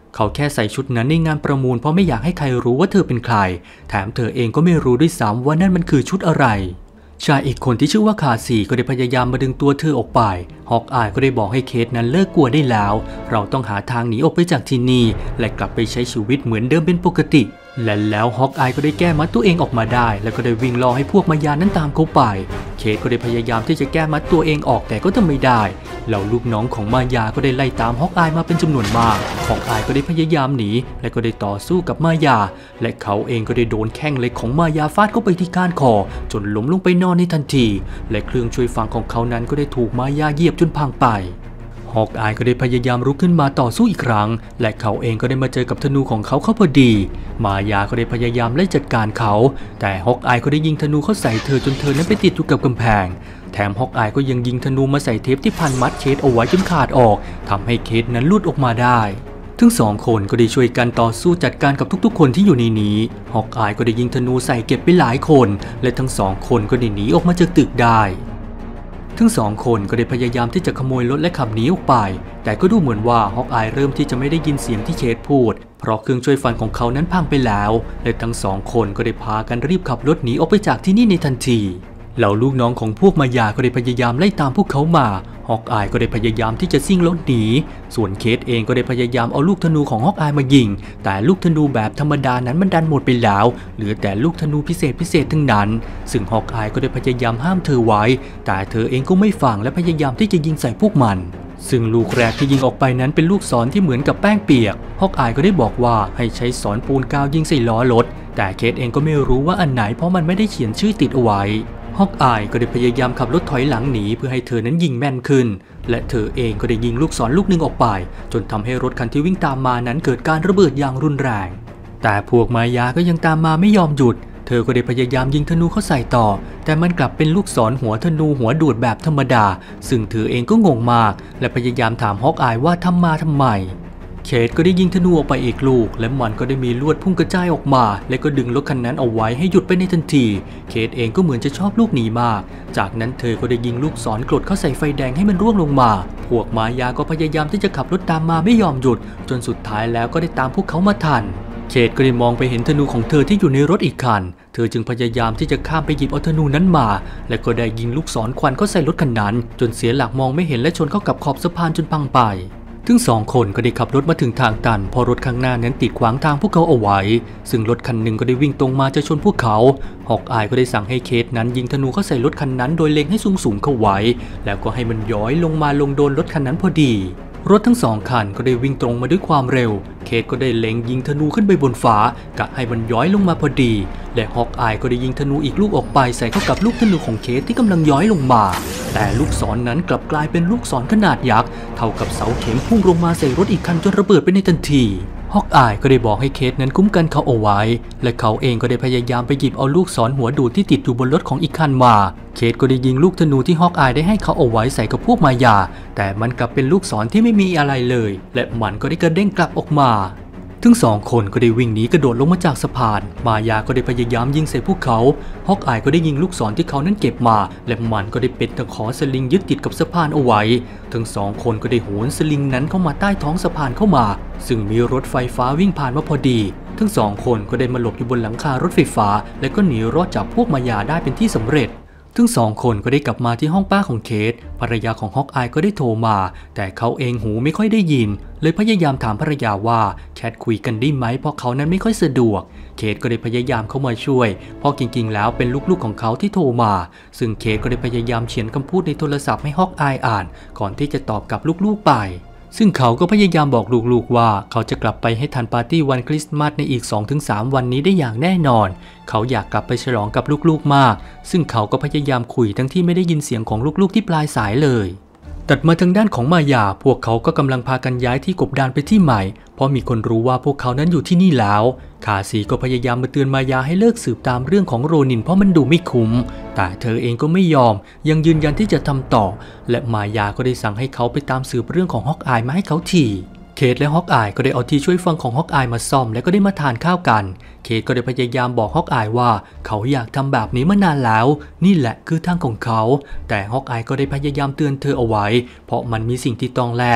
เขาแค่ใส่ชุดนั้นในงานประมูลเพราะไม่อยากให้ใครรู้ว่าเธอเป็นใครแถมเธอเองก็ไม่รู้ด้วยซ้ำว่านั่นมันคือชุดอะไรชายอีกคนที่ชื่อว่าคาซีก็ได้พยายามมาดึงตัวเธอออกไปฮอกอายก็ได้บอกให้เคทนั้นเลิกกลัวได้แล้วเราต้องหาทางหนีออกไปจากที่นี่และกลับไปใช้ชีวิตเหมือนเดิมเป็นปกติและแล้วฮอกอายก็ได้แก้มัดตัวเองออกมาได้แล้วก็ได้วิ่งล่อให้พวกมายานั้นตามเขาไปเคทก็ได้พยายามที่จะแก้มัดตัวเองออกแต่ก็ทำไม่ได้แล้วลูกน้องของมายาก็ได้ไล่ตามฮอกอายมาเป็นจำนวนมากฮอกอายก็ได้พยายามหนีและก็ได้ต่อสู้กับมายาและเขาเองก็ได้โดนแข้งเหล็กของมายาฟาดเข้าไปที่ก้านคอจนล้มลงไปนอนในทันทีและเครื่องช่วยฟังของเขานั้นก็ได้ถูกมายาเหยียบจนพังไปฮอกอายก็ได้พยายามลุกขึ้นมาต่อสู้อีกครั้งและเขาเองก็ได้มาเจอกับธนูของเขาเข้าพอดีมายาก็ได้พยายามไล่จัดการเขาแต่ฮอกอายก็ได้ยิงธนูเข้าใส่เธอจนเธอนั้นไปติดอยู่กับกำแพงแถมฮอกอายก็ยังยิงธนูมาใส่เทปที่พันมัดเคทเอาไว้จนขาดออกทำให้เคทนั้นหลุดออกมาได้ทั้งสองคนก็ได้ช่วยกันต่อสู้จัดการกับทุกๆคนที่อยู่ในนี้ฮอกอายก็ได้ยิงธนูใส่เก็บไปหลายคนและทั้งสองคนก็ได้หนีออกมาจากตึกได้ทั้งสองคนก็ได้พยายามที่จะขโมยรถและขับหนีออกไปแต่ก็ดูเหมือนว่าฮอกอายเริ่มที่จะไม่ได้ยินเสียงที่เคทพูดเพราะเครื่องช่วยฟันของเขานั้นพังไปแล้วและทั้งสองคนก็ได้พากันรีบขับรถหนีออกไปจากที่นี่ในทันทีแล้วลูกน้องของพวกมายาก็ได้พยายามไล่ตามพวกเขามาฮอกอายก็ได้พยายามที่จะซิ่งรถหนีส่วนเคทเองก็ได้พยายามเอาลูกธนูของฮอกอายมายิงแต่ลูกธนูแบบธรรมดานั้นมันดันหมดไปแล้วเหลือแต่ลูกธนูพิเศษพิเศษทั้งนั้นซึ่งฮอกอายก็ได้พยายามห้ามเธอไว้แต่เธอเองก็ไม่ฟังและพยายามที่จะยิงใส่พวกมันซึ่งลูกแรกที่ยิงออกไปนั้นเป็นลูกศรที่เหมือนกับแป้งเปียกฮอกอายก็ได้บอกว่าให้ใช้ศรปูนกาวยิงใส่ล้อรถแต่เคทเองก็ไม่รู้ว่าอันไหนเพราะมันไม่ได้เขียนชื่อติดเอาไว้ฮอกอายก็ได้พยายามขับรถถอยหลังหนีเพื่อให้เธอนั้นยิงแม่นขึ้นและเธอเองก็ได้ยิงลูกศรลูกหนึ่งออกไปจนทำให้รถคันที่วิ่งตามมานั้นเกิดการระเบิดอย่างรุนแรงแต่พวกมายาก็ยังตามมาไม่ยอมหยุดเธอก็ได้พยายามยิงธนูเข้าใส่ต่อแต่มันกลับเป็นลูกศรหัวธนูหัวดูดแบบธรรมดาซึ่งเธอเองก็งงมากและพยายามถามฮอกอายว่าทำมาทำไมเคทก็ได้ยิงธนูออกไปอีกลูกและมันก็ได้มีลวดพุ่งกระจายออกมาและก็ดึงรถคันนั้นเอาไว้ให้หยุดไปในทันทีเคทเองก็เหมือนจะชอบลูกนี้มากจากนั้นเธอก็ได้ยิงลูกศรกรดเข้าใส่ไฟแดงให้มันร่วงลงมาพวกมายาก็พยายามที่จะขับรถตามมาไม่ยอมหยุดจนสุดท้ายแล้วก็ได้ตามพวกเขามาทันเคทก็ได้มองไปเห็นธนูของเธอที่อยู่ในรถอีกคันเธอจึงพยายามที่จะข้ามไปหยิบเอาธนูนั้นมาและก็ได้ยิงลูกศรควันเข้าใส่รถคันนั้นจนเสียหลักมองไม่เห็นและชนเข้ากับขอบสะพานจนพังไปทั้งสองคนก็ได้ขับรถมาถึงทางตันพอรถข้างหน้านั้นติดขวางทางพวกเขาเอาไว้ซึ่งรถคันหนึ่งก็ได้วิ่งตรงมาจะชนพวกเขาฮอกอายก็ได้สั่งให้เคทนั้นยิงธนูเข้าใส่รถคันนั้นโดยเล็งให้สูงสูงเข้าไว้แล้วก็ให้มันย้อยลงมาลงโดนรถคันนั้นพอดีรถทั้งสองคันก็ได้วิ่งตรงมาด้วยความเร็วเคทก็ได้เล็งยิงธนูขึ้นไปบนฟ้ากะให้มันย้อยลงมาพอดีและฮอกอายก็ได้ยิงธนูอีกลูกออกไปใส่เข้ากับลูกธนูของเคทที่กำลังย้อยลงมาแต่ลูกศรนั้นกลับกลายเป็นลูกศรขนาดยักษ์เท่ากับเสาเข็มพุ่งลงมาใส่รถอีกคันจนระเบิดไปในทันทีฮอกอายก็ได้บอกให้เคทนั้นคุ้มกันเขาเอาไว้และเขาเองก็ได้พยายามไปหยิบเอาลูกศรหัวดูดที่ติดอยู่บนรถของอีกคันมาเคทก็ได้ยิงลูกธนูที่ฮอกอายได้ให้เขาเอาไว้ใส่กับพวกมายาแต่มันกลับเป็นลูกศรที่ไม่มีอะไรเลยและมันก็ได้กระเด้งกลับออกมาทั้งสองคนก็ได้วิ่งหนีกระโดดลงมาจากสะพานมายาก็ได้พยายามยิงใส่พวกเขาฮอกอายก็ได้ยิงลูกศรที่เขานั้นเก็บมาและมันก็ได้เป็นตะขอสลิงยึดติดกับสะพานเอาไว้ทั้งสองคนก็ได้โหนสลิงนั้นเข้ามาใต้ท้องสะพานเข้ามาซึ่งมีรถไฟฟ้าวิ่งผ่านมาพอดีทั้งสองคนก็ได้มาหลบอยู่บนหลังคารถไฟฟ้าและก็หนีรอดจากพวกมายาได้เป็นที่สำเร็จทั้งสองคนก็ได้กลับมาที่ห้องป้าของเคทภรรยาของฮอกอายก็ได้โทรมาแต่เขาเองหูไม่ค่อยได้ยินเลยพยายามถามภรรยาว่าแชทคุยกันได้ไหมเพราะเขานั้นไม่ค่อยสะดวกเคทก็ได้พยายามเข้ามาช่วยเพราะจริงๆแล้วเป็นลูกๆของเขาที่โทรมาซึ่งเคทก็ได้พยายามเขียนคำพูดในโทรศัพท์ให้ฮอกอายอ่านก่อนที่จะตอบกับลูกๆไปซึ่งเขาก็พยายามบอกลูกๆว่าเขาจะกลับไปให้ทันปาร์ตี้วันคริสต์มาสในอีก สองถึงสาม วันนี้ได้อย่างแน่นอนเขาอยากกลับไปฉลองกับลูกๆมากซึ่งเขาก็พยายามคุยทั้งที่ไม่ได้ยินเสียงของลูกๆที่ปลายสายเลยตัดมาทางด้านของมายาพวกเขาก็กำลังพากันย้ายที่กบดานไปที่ใหม่เพราะมีคนรู้ว่าพวกเขานั้นอยู่ที่นี่แล้วคาซีก็พยายามมาเตือนมายาให้เลิกสืบตามเรื่องของโรนินเพราะมันดูไม่คุ้มแต่เธอเองก็ไม่ยอมยังยืนยันที่จะทำต่อและมายาก็ได้สั่งให้เขาไปตามสืบเรื่องของฮอกอายมาให้เขาทีเคทและฮอกอายก็ได้เอาที่ช่วยฟังของฮอกอายมาซ่อมและก็ได้มาทานข้าวกันเคทก็ได้พยายามบอกฮอกอายว่าเขาอยากทำแบบนี้มานานแล้วนี่แหละคือทางของเขาแต่ฮอกอายก็ได้พยายามเตือนเธอเอาไว้เพราะมันมีสิ่งที่ต้องแลกพ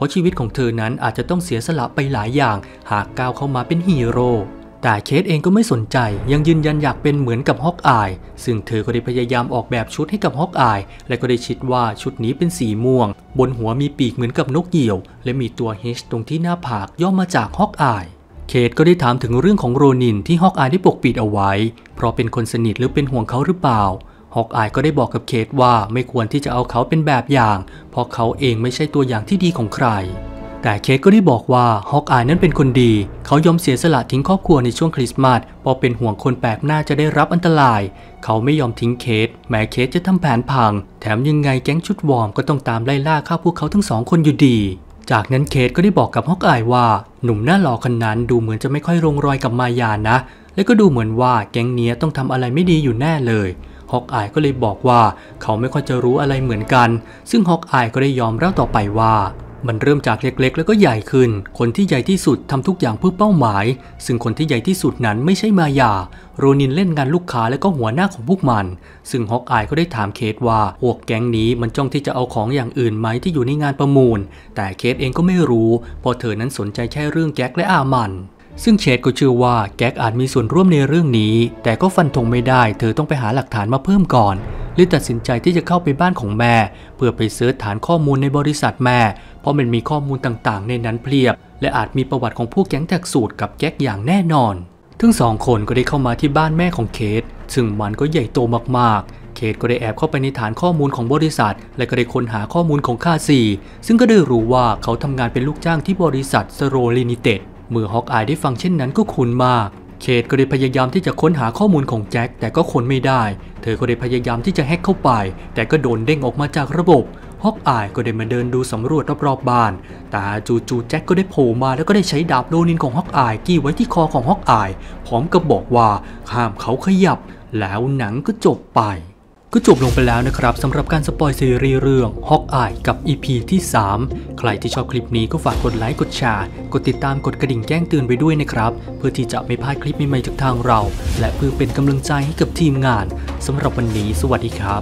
ราะชีวิตของเธอนั้นอาจจะต้องเสียสละไปหลายอย่างหากก้าวเข้ามาเป็นฮีโร่แต่เคทเองก็ไม่สนใจยังยืนยันอยากเป็นเหมือนกับฮอกอายซึ่งเธอก็ได้พยายามออกแบบชุดให้กับฮอกอายและก็ได้คิดว่าชุดนี้เป็นสีม่วงบนหัวมีปีกเหมือนกับนกเหยี่ยวและมีตัว H ตรงที่หน้าผากย่อมาจากฮอกอายเคทก็ได้ถามถึงเรื่องของโรนินที่ฮอกอายได้ปกปิดเอาไว้เพราะเป็นคนสนิทหรือเป็นห่วงเขาหรือเปล่าฮอกอายก็ได้บอกกับเคทว่าไม่ควรที่จะเอาเขาเป็นแบบอย่างเพราะเขาเองไม่ใช่ตัวอย่างที่ดีของใครแต่เคทก็ได้บอกว่าฮอกอายนั้นเป็นคนดีเขายอมเสียสละทิ้งครอบครัวในช่วงคริสต์มาสเพราะเป็นห่วงคนแปลกหน้าจะได้รับอันตรายเขาไม่ยอมทิ้งเคทแม้เคทจะทำแผนพังแถมยังไงแก๊งชุดวอร์มก็ต้องตามไล่ล่าฆ่าพวกเขาทั้งสองคนอยู่ดีจากนั้นเคทก็ได้บอกกับฮอกอายว่าหนุ่มหน้าหล่อคนนั้นดูเหมือนจะไม่ค่อยลงรอยกับมายานะและก็ดูเหมือนว่าแก๊งนี้ต้องทำอะไรไม่ดีอยู่แน่เลยฮอกอายก็เลยบอกว่าเขาไม่ค่อยจะรู้อะไรเหมือนกันซึ่งฮอกอายก็ได้ยอมเล่าต่อไปว่ามันเริ่มจากเล็กๆแล้วก็ใหญ่ขึ้นคนที่ใหญ่ที่สุดทำทุกอย่างเพื่อเป้าหมายซึ่งคนที่ใหญ่ที่สุดนั้นไม่ใช่มายาโรนินเล่นงานลูกค้าและก็หัวหน้าของพวกมันซึ่งฮอกอายก็ได้ถามเคทว่าพวกแก๊งนี้มันจ้องที่จะเอาของอย่างอื่นไหมที่อยู่ในงานประมูลแต่เคทเองก็ไม่รู้เพราะเธอนั้นสนใจแค่เรื่องแก๊กและอามันซึ่งเชดก็เชื่อว่าแก๊กอาจมีส่วนร่วมในเรื่องนี้แต่ก็ฟันธงไม่ได้เธอต้องไปหาหลักฐานมาเพิ่มก่อนเลยตัดสินใจที่จะเข้าไปบ้านของแม่เพื่อไปเสิร์ชฐานข้อมูลในบริษัทแม่เพราะมันมีข้อมูลต่างๆในนั้นเพียบและอาจมีประวัติของพวกแก๊งแท็กสูตรกับแก๊กอย่างแน่นอนทั้งสองคนก็ได้เข้ามาที่บ้านแม่ของเคทซึ่งมันก็ใหญ่โตมากๆเคทก็ได้แอบเข้าไปในฐานข้อมูลของบริษัทและก็ได้ค้นหาข้อมูลของคาซีซึ่งก็ได้รู้ว่าเขาทำงานเป็นลูกจ้างที่บริษัทสโรลินิเต็ดเมื่อฮอกอายได้ฟังเช่นนั้นก็คุ้นมากเคทก็ได้พยายามที่จะค้นหาข้อมูลของแจ็คแต่ก็ค้นไม่ได้เธอก็ได้พยายามที่จะแฮกเข้าไปแต่ก็โดนเด้งออกมาจากระบบฮอกอายก็ได้มาเดินดูสำรวจรอบๆบ้านแต่จู่ๆแจ็คก็ได้โผล่มาแล้วก็ได้ใช้ดาบโรนินของฮอกอายกี้ไว้ที่คอของฮอกอายพร้อมกับบอกว่าห้ามเขาขยับแล้วหนังก็จบไปก็จบลงไปแล้วนะครับสำหรับการสปอยซีรีส์เรื่องฮอกอายกับ อี พี ที่สามใครที่ชอบคลิปนี้ก็ฝากกดไลค์กดแชร์กดติดตามกดกระดิ่งแจ้งเตือนไปด้วยนะครับเพื่อที่จะไม่พลาดคลิปใหม่ๆจากทางเราและเพื่อเป็นกำลังใจให้กับทีมงานสำหรับวันนี้สวัสดีครับ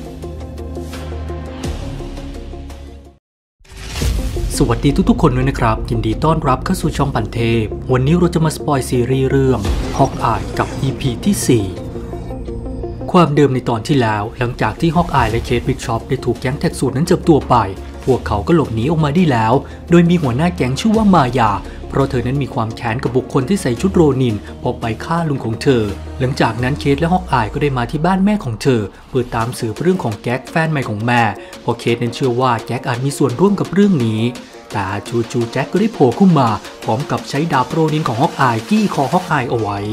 สวัสดีทุกๆคนด้วยนะครับยินดีต้อนรับเข้าสู่ช่องพันเทพวันนี้เราจะมาสปอยซีรีส์เรื่องฮอกอายกับ อี พี ที่สี่ความเดิมในตอนที่แล้วหลังจากที่ฮอกอายและเคทวิกช็อปได้ถูกแก๊งแท็กสูตรนั้นจับตัวไปพวกเขาก็หลบหนีออกมาได้แล้วโดยมีหัวหน้าแก๊งชื่อว่ามายาเพราะเธอนั้นมีความแค้นกับบุคคลที่ใส่ชุดโรนินพอไปฆ่าลุงของเธอหลังจากนั้นเคทและฮอกอายก็ได้มาที่บ้านแม่ของเธอเพื่อตามสืบเรื่องของแก๊กแฟนใหม่ของแม่เพราะเคทนั้นเชื่อว่าแก๊กอาจมีส่วนร่วมกับเรื่องนี้แต่จู่ๆแจ็คก็ได้โผล่ขึ้นมาพร้อมกับใช้ดาบโรนินของฮอกอายจี้คอฮอกอายเอาไว้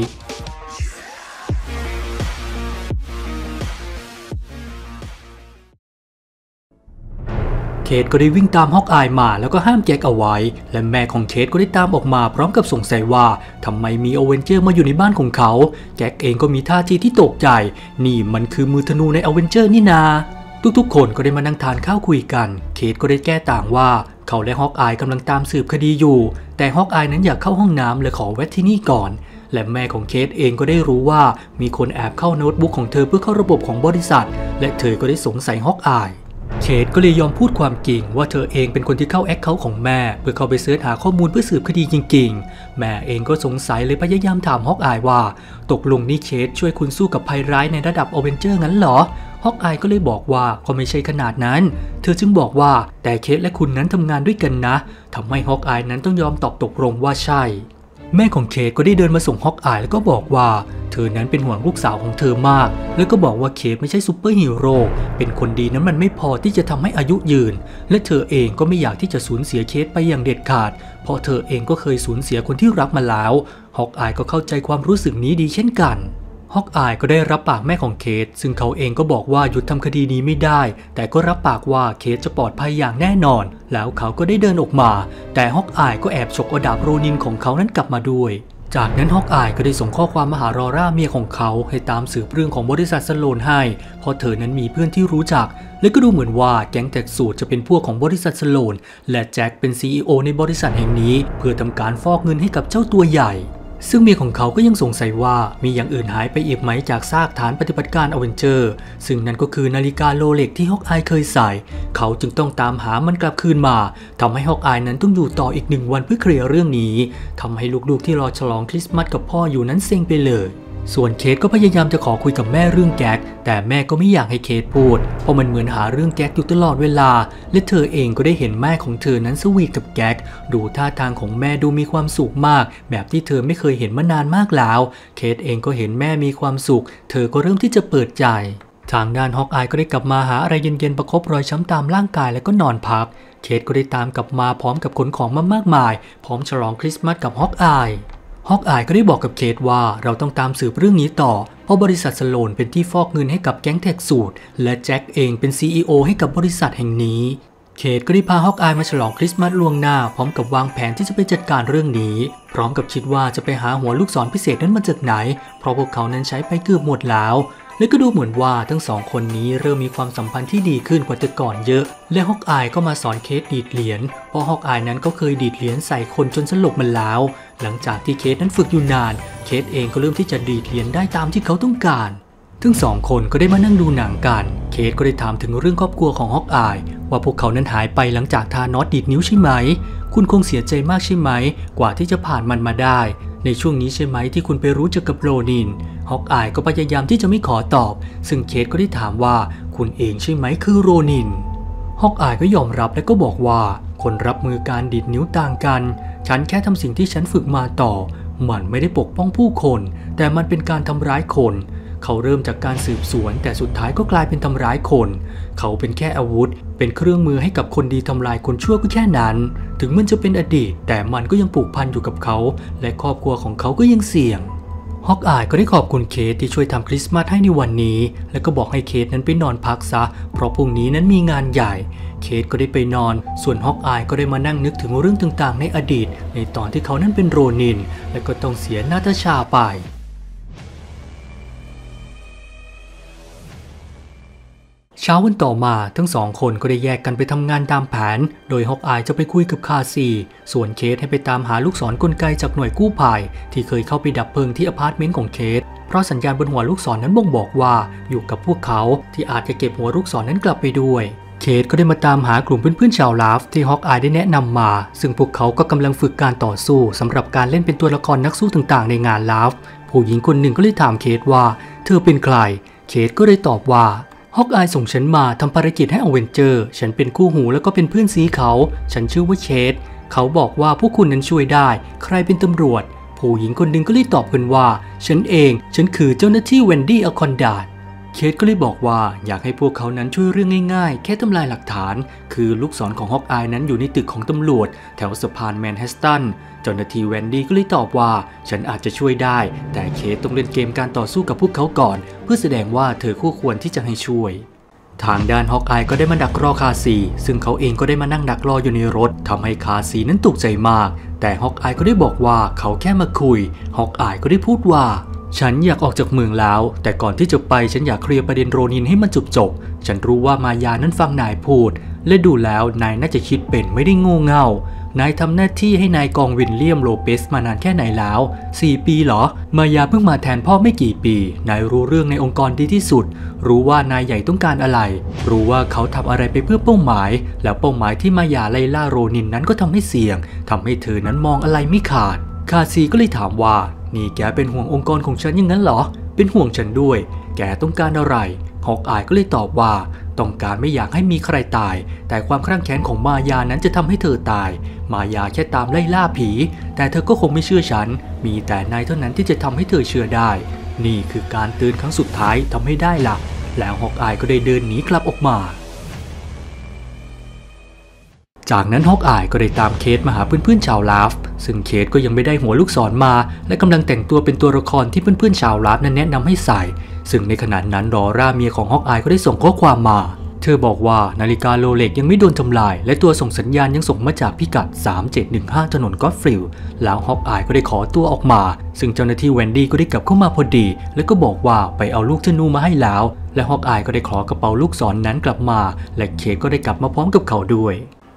เคทก็ได้วิ่งตามฮอกอายมาแล้วก็ห้ามแจ็คเอาไว้และแม่ของเคทก็ได้ตามออกมาพร้อมกับสงสัยว่าทำไมมีอเวนเจอร์มาอยู่ในบ้านของเขาแจ็คเองก็มีท่าทีที่ตกใจนี่มันคือมือธนูในอเวนเจอร์นี่นาทุกๆคนก็ได้มานั่งทานข้าวคุยกันเคทก็ได้แก้ต่างว่าเขาและฮอกอายกำลังตามสืบคดีอยู่แต่ฮอกอายนั้นอยากเข้าห้องน้ำเลยขอแวะที่นี่ก่อนและแม่ของเคทเองก็ได้รู้ว่ามีคนแอบเข้าโน้ตบุ๊กของเธอเพื่อเข้าระบบของบริษัทและเธอก็ได้สงสัยฮอกอายเคทก็เลยยอมพูดความจริงว่าเธอเองเป็นคนที่เข้าแอคเคาท์ของแม่เพื่อเข้าไปเสิร์ชหาข้อมูลเพื่อสืบคดีจริงๆแม่เองก็สงสัยเลยพยายามถามฮอกอายว่าตกลงนี่เคทช่วยคุณสู้กับภัยร้ายในระดับอเวนเจอร์งั้นเหรอฮอกอายก็เลยบอกว่าก็ไม่ใช่ขนาดนั้นเธอจึงบอกว่าแต่เคทและคุณนั้นทำงานด้วยกันนะทำให้ฮอกอายนั้นต้องยอมตอบตกลงว่าใช่แม่ของเคทก็ได้เดินมาส่งฮอกอายแล้วก็บอกว่าเธอนั้นเป็นห่วงลูกสาวของเธอมากแล้วก็บอกว่าเคทไม่ใช่ซูเปอร์ฮีโร่เป็นคนดีนั้นมันไม่พอที่จะทำให้อายุยืนและเธอเองก็ไม่อยากที่จะสูญเสียเคทไปอย่างเด็ดขาดเพราะเธอเองก็เคยสูญเสียคนที่รักมาแล้วฮอกอายก็เข้าใจความรู้สึกนี้ดีเช่นกันฮอกอายก็ได้รับปากแม่ของเคทซึ่งเขาเองก็บอกว่าหยุดทำคดีนี้ไม่ได้แต่ก็รับปากว่าเคทจะปลอดภัยอย่างแน่นอนแล้วเขาก็ได้เดินออกมาแต่ฮอกอายก็แอบฉกเอาดาบโรนินของเขานั้นกลับมาด้วยจากนั้นฮอกอายก็ได้ส่งข้อความมาหารอร่าเมียของเขาให้ตามสืบเรื่องของบริษัทสโลนให้เพราะเธอนั้นมีเพื่อนที่รู้จักและก็ดูเหมือนว่าแก๊งแท็กสูตรจะเป็นพวกของบริษัทสโลนและแจ็คเป็น ซี อี โอ ในบริษัทแห่งนี้เพื่อทำการฟอกเงินให้กับเจ้าตัวใหญ่ซึ่งเมียของเขาก็ยังสงสัยว่ามีอย่างอื่นหายไปอีกไหมจากซากฐานปฏิบัติการอเวนเจอร์ซึ่งนั่นก็คือนาฬิกาโรเล็กที่ฮอกอายเคยใส่เขาจึงต้องตามหามันกลับคืนมาทำให้ฮอกอายนั้นต้องอยู่ต่ออีกหนึ่งวันเพื่อเคลียร์เรื่องนี้ทำให้ลูกๆที่รอฉลองคริสต์มาสกับพ่ออยู่นั้นเซ็งไปเลยส่วนเคทก็พยายามจะขอคุยกับแม่เรื่องแก๊กแต่แม่ก็ไม่อยากให้เคทพูดเพราะมันเหมือนหาเรื่องแก๊กอยู่ตลอดเวลาและเธอเองก็ได้เห็นแม่ของเธอนั้นสวีทกับแก๊กดูท่าทางของแม่ดูมีความสุขมากแบบที่เธอไม่เคยเห็นมานานมากแล้วเคทเองก็เห็นแม่มีความสุขเธอก็เริ่มที่จะเปิดใจทางด้านฮอกอายก็ได้กลับมาหาอะไรเย็นๆประคบรอยช้ำตามร่างกายแล้วก็นอนพักเคทก็ได้ตามกลับมาพร้อมกับขนของมามากมายพร้อมฉลองคริสต์มาสกับฮอกอายฮอกอายก็ได้บอกกับเคทว่าเราต้องตามสืบเรื่องนี้ต่อเพราะบริษัทสโลนเป็นที่ฟอกเงินให้กับแก๊งแท็กสูตรและแจ็คเองเป็น ซี อี โอ ให้กับบริษัทแห่งนี้เคทก็ได้พาฮอกอายมาฉลองคริสต์มาสล่วงหน้าพร้อมกับวางแผนที่จะไปจัดการเรื่องนี้พร้อมกับคิดว่าจะไปหาหัวลูกศรพิเศษนั้นมาจากไหนเพราะพวกเขานั้นใช้ไปเกือบหมดแล้วและก็ดูเหมือนว่าทั้งสองคนนี้เริ่มมีความสัมพันธ์ที่ดีขึ้นกว่าแต่ก่อนเยอะและฮอกอายก็มาสอนเคทดีดเหรียญเพราะฮอกอายนั้นก็เคยดีดเหรียญใส่คนจนสลบมันแล้วหลังจากที่เคทนั้นฝึกอยู่นานเคทเองก็เริ่มที่จะดีดเหรียญได้ตามที่เขาต้องการทั้งสองคนก็ได้มานั่งดูหนังกันเคทก็ได้ถามถึงเรื่องครอบครัวของฮอกอายว่าพวกเขานั้นหายไปหลังจากทานอสดีดนิ้วใช่ไหมคุณคงเสียใจมากใช่ไหมกว่าที่จะผ่านมันมาได้ในช่วงนี้ใช่ไหมที่คุณไปรู้จักกับโรนินฮอกอายก็พยายามที่จะไม่ขอตอบซึ่งเคทก็ได้ถามว่าคุณเองใช่ไหมคือโรนินฮอกอายก็ยอมรับและก็บอกว่าคนรับมือการดีดนิ้วต่างกันฉันแค่ทำสิ่งที่ฉันฝึกมาต่อมันไม่ได้ปกป้องผู้คนแต่มันเป็นการทำร้ายคนเขาเริ่มจากการสืบสวนแต่สุดท้ายก็กลายเป็นทำร้ายคนเขาเป็นแค่อาวุธเป็นเครื่องมือให้กับคนดีทำลายคนชั่วก็แค่นั้นถึงมันจะเป็นอดีตแต่มันก็ยังผูกพันอยู่กับเขาและครอบครัวของเขาก็ยังเสี่ยงฮอกอายก็ได้ขอบคุณเคทที่ช่วยทำคริสต์มาสให้ในวันนี้แล้วก็บอกให้เคทนั้นไปนอนพักซะเพราะพรุ่งนี้นั้นมีงานใหญ่เคทก็ได้ไปนอนส่วนฮอกอายก็ได้มานั่งนึกถึงเรื่องต่างๆในอดีตในตอนที่เขานั้นเป็นโรนินและก็ต้องเสียนาตาชาไปเช้าวันต่อมาทั้งสองคนก็ได้แยกกันไปทำงานตามแผนโดยฮอกอายจะไปคุยกับคาซีส่วนเคทให้ไปตามหาลูกศรกลไกจากหน่วยกู้ภัยที่เคยเข้าไปดับเพลิงที่อพาร์ตเมนต์ของเคทเพราะสัญญาณบนหัวลูกศรนั้นบ่งบอกว่าอยู่กับพวกเขาที่อาจจะเก็บหัวลูกศรนั้นกลับไปด้วยเคทก็ได้มาตามหากลุ่มเพื่อนๆชาวลาฟที่ฮอกอายได้แนะนำมาซึ่งพวกเขาก็กำลังฝึกการต่อสู้สำหรับการเล่นเป็นตัวละครนักสู้ต่างๆในงานลาฟผู้หญิงคนหนึ่งก็เลยถามเคทว่าเธอเป็นใครเคทก็เลยตอบว่าฮอกอายส่งฉันมาทำภารกิจให้อเวนเจอร์ฉันเป็นคู่หูแล้วก็เป็นเพื่อนซีเขาฉันชื่อว่าเคทเขาบอกว่าพวกคุณนั้นช่วยได้ใครเป็นตำรวจผู้หญิงคนหนึ่งก็เลยตอบกันว่าฉันเองฉันคือเจ้าหน้าที่เวนดี้อคอนดาดเคทก็เลยบอกว่าอยากให้พวกเขานั้นช่วยเรื่องง่ายๆแค่ทำลายหลักฐานคือลูกศรของฮอกอายนั้นอยู่ในตึกของตำรวจแถวสะพานแมนฮัตตันเจ้าหน้าที่แวนดี้ก็เลยตอบว่าฉันอาจจะช่วยได้แต่เคทต้องเล่นเกมการต่อสู้กับพวกเขาก่อนเพื่อแสดงว่าเธอคู่ควรที่จะให้ช่วยทางด้านฮอกอายก็ได้มาดักรอคาซีซึ่งเขาเองก็ได้มานั่งดักรออยู่ในรถทำให้คาซีนั้นตกใจมากแต่ฮอกอายก็ได้บอกว่าเขาแค่มาคุยฮอกอายก็ได้พูดว่าฉันอยากออกจากเมืองแล้วแต่ก่อนที่จะไปฉันอยากเคลียร์ประเด็นโรนินให้มันจบจบฉันรู้ว่ามายานั้นฟังนายพูดและดูแล้วนายน่าจะคิดเป็นไม่ได้โง่เง่านายทำหน้าที่ให้นายกองวินเลียมโลเปสมานานแค่ไหนแล้วสี่ปีเหรอมายาเพิ่งมาแทนพ่อไม่กี่ปีนายรู้เรื่องในองค์กรดีที่สุดรู้ว่านายใหญ่ต้องการอะไรรู้ว่าเขาทำอะไรไปเพื่อเป้าหมายแล้วเป้าหมายที่มายาไล่ล่าโรนินนั้นก็ทำให้เสี่ยงทำให้เธอนั้นมองอะไรไม่ขาดคาซีก็เลยถามว่านี่แกเป็นห่วงองค์กรของฉันอย่างนั้นเหรอเป็นห่วงฉันด้วยแกต้องการอะไรฮอกอายก็เลยตอบว่าต้องการไม่อยากให้มีใครตายแต่ความคลั่งแค้นของมายานั้นจะทำให้เธอตายมายาแค่ตามไล่ล่าผีแต่เธอก็คงไม่เชื่อฉันมีแต่นายเท่านั้นที่จะทำให้เธอเชื่อได้นี่คือการเตือนครั้งสุดท้ายทำให้ได้ล่ะแล้วฮอกอายก็ได้เดินหนีกลับออกมาจากนั้นฮอกอายก็ได้ตามเคทมาหาเพื่อนๆชาวลาฟซึ่งเคทก็ยังไม่ได้หัวลูกศรมาและกำลังแต่งตัวเป็นตัวละครที่เพื่อนๆชาวลาฟนั้นแนะนำให้ใส่ซึ่งในขณะนั้นดอร่าเมียของฮอกอายก็ได้ส่งข้อความมาเธอบอกว่านาฬิกาโรเล็กยังไม่โดนทำลายและตัวส่งสัญญาณยังส่งมาจากพิกัดสามเจ็ดหนึ่งห้าถนนก็อตฟิลด์แล้วฮอกอายก็ได้ขอตัวออกมาซึ่งเจ้าหน้าที่แวนดี้ก็ได้กลับเข้ามาพอดีและก็บอกว่าไปเอาลูกธนูมาให้แล้วและฮอกอายก็ได้ขอกระเป๋าลูกศรนั้นกลับมาและเคทก็ได้กลับมาพร้อมกับเขาด้วย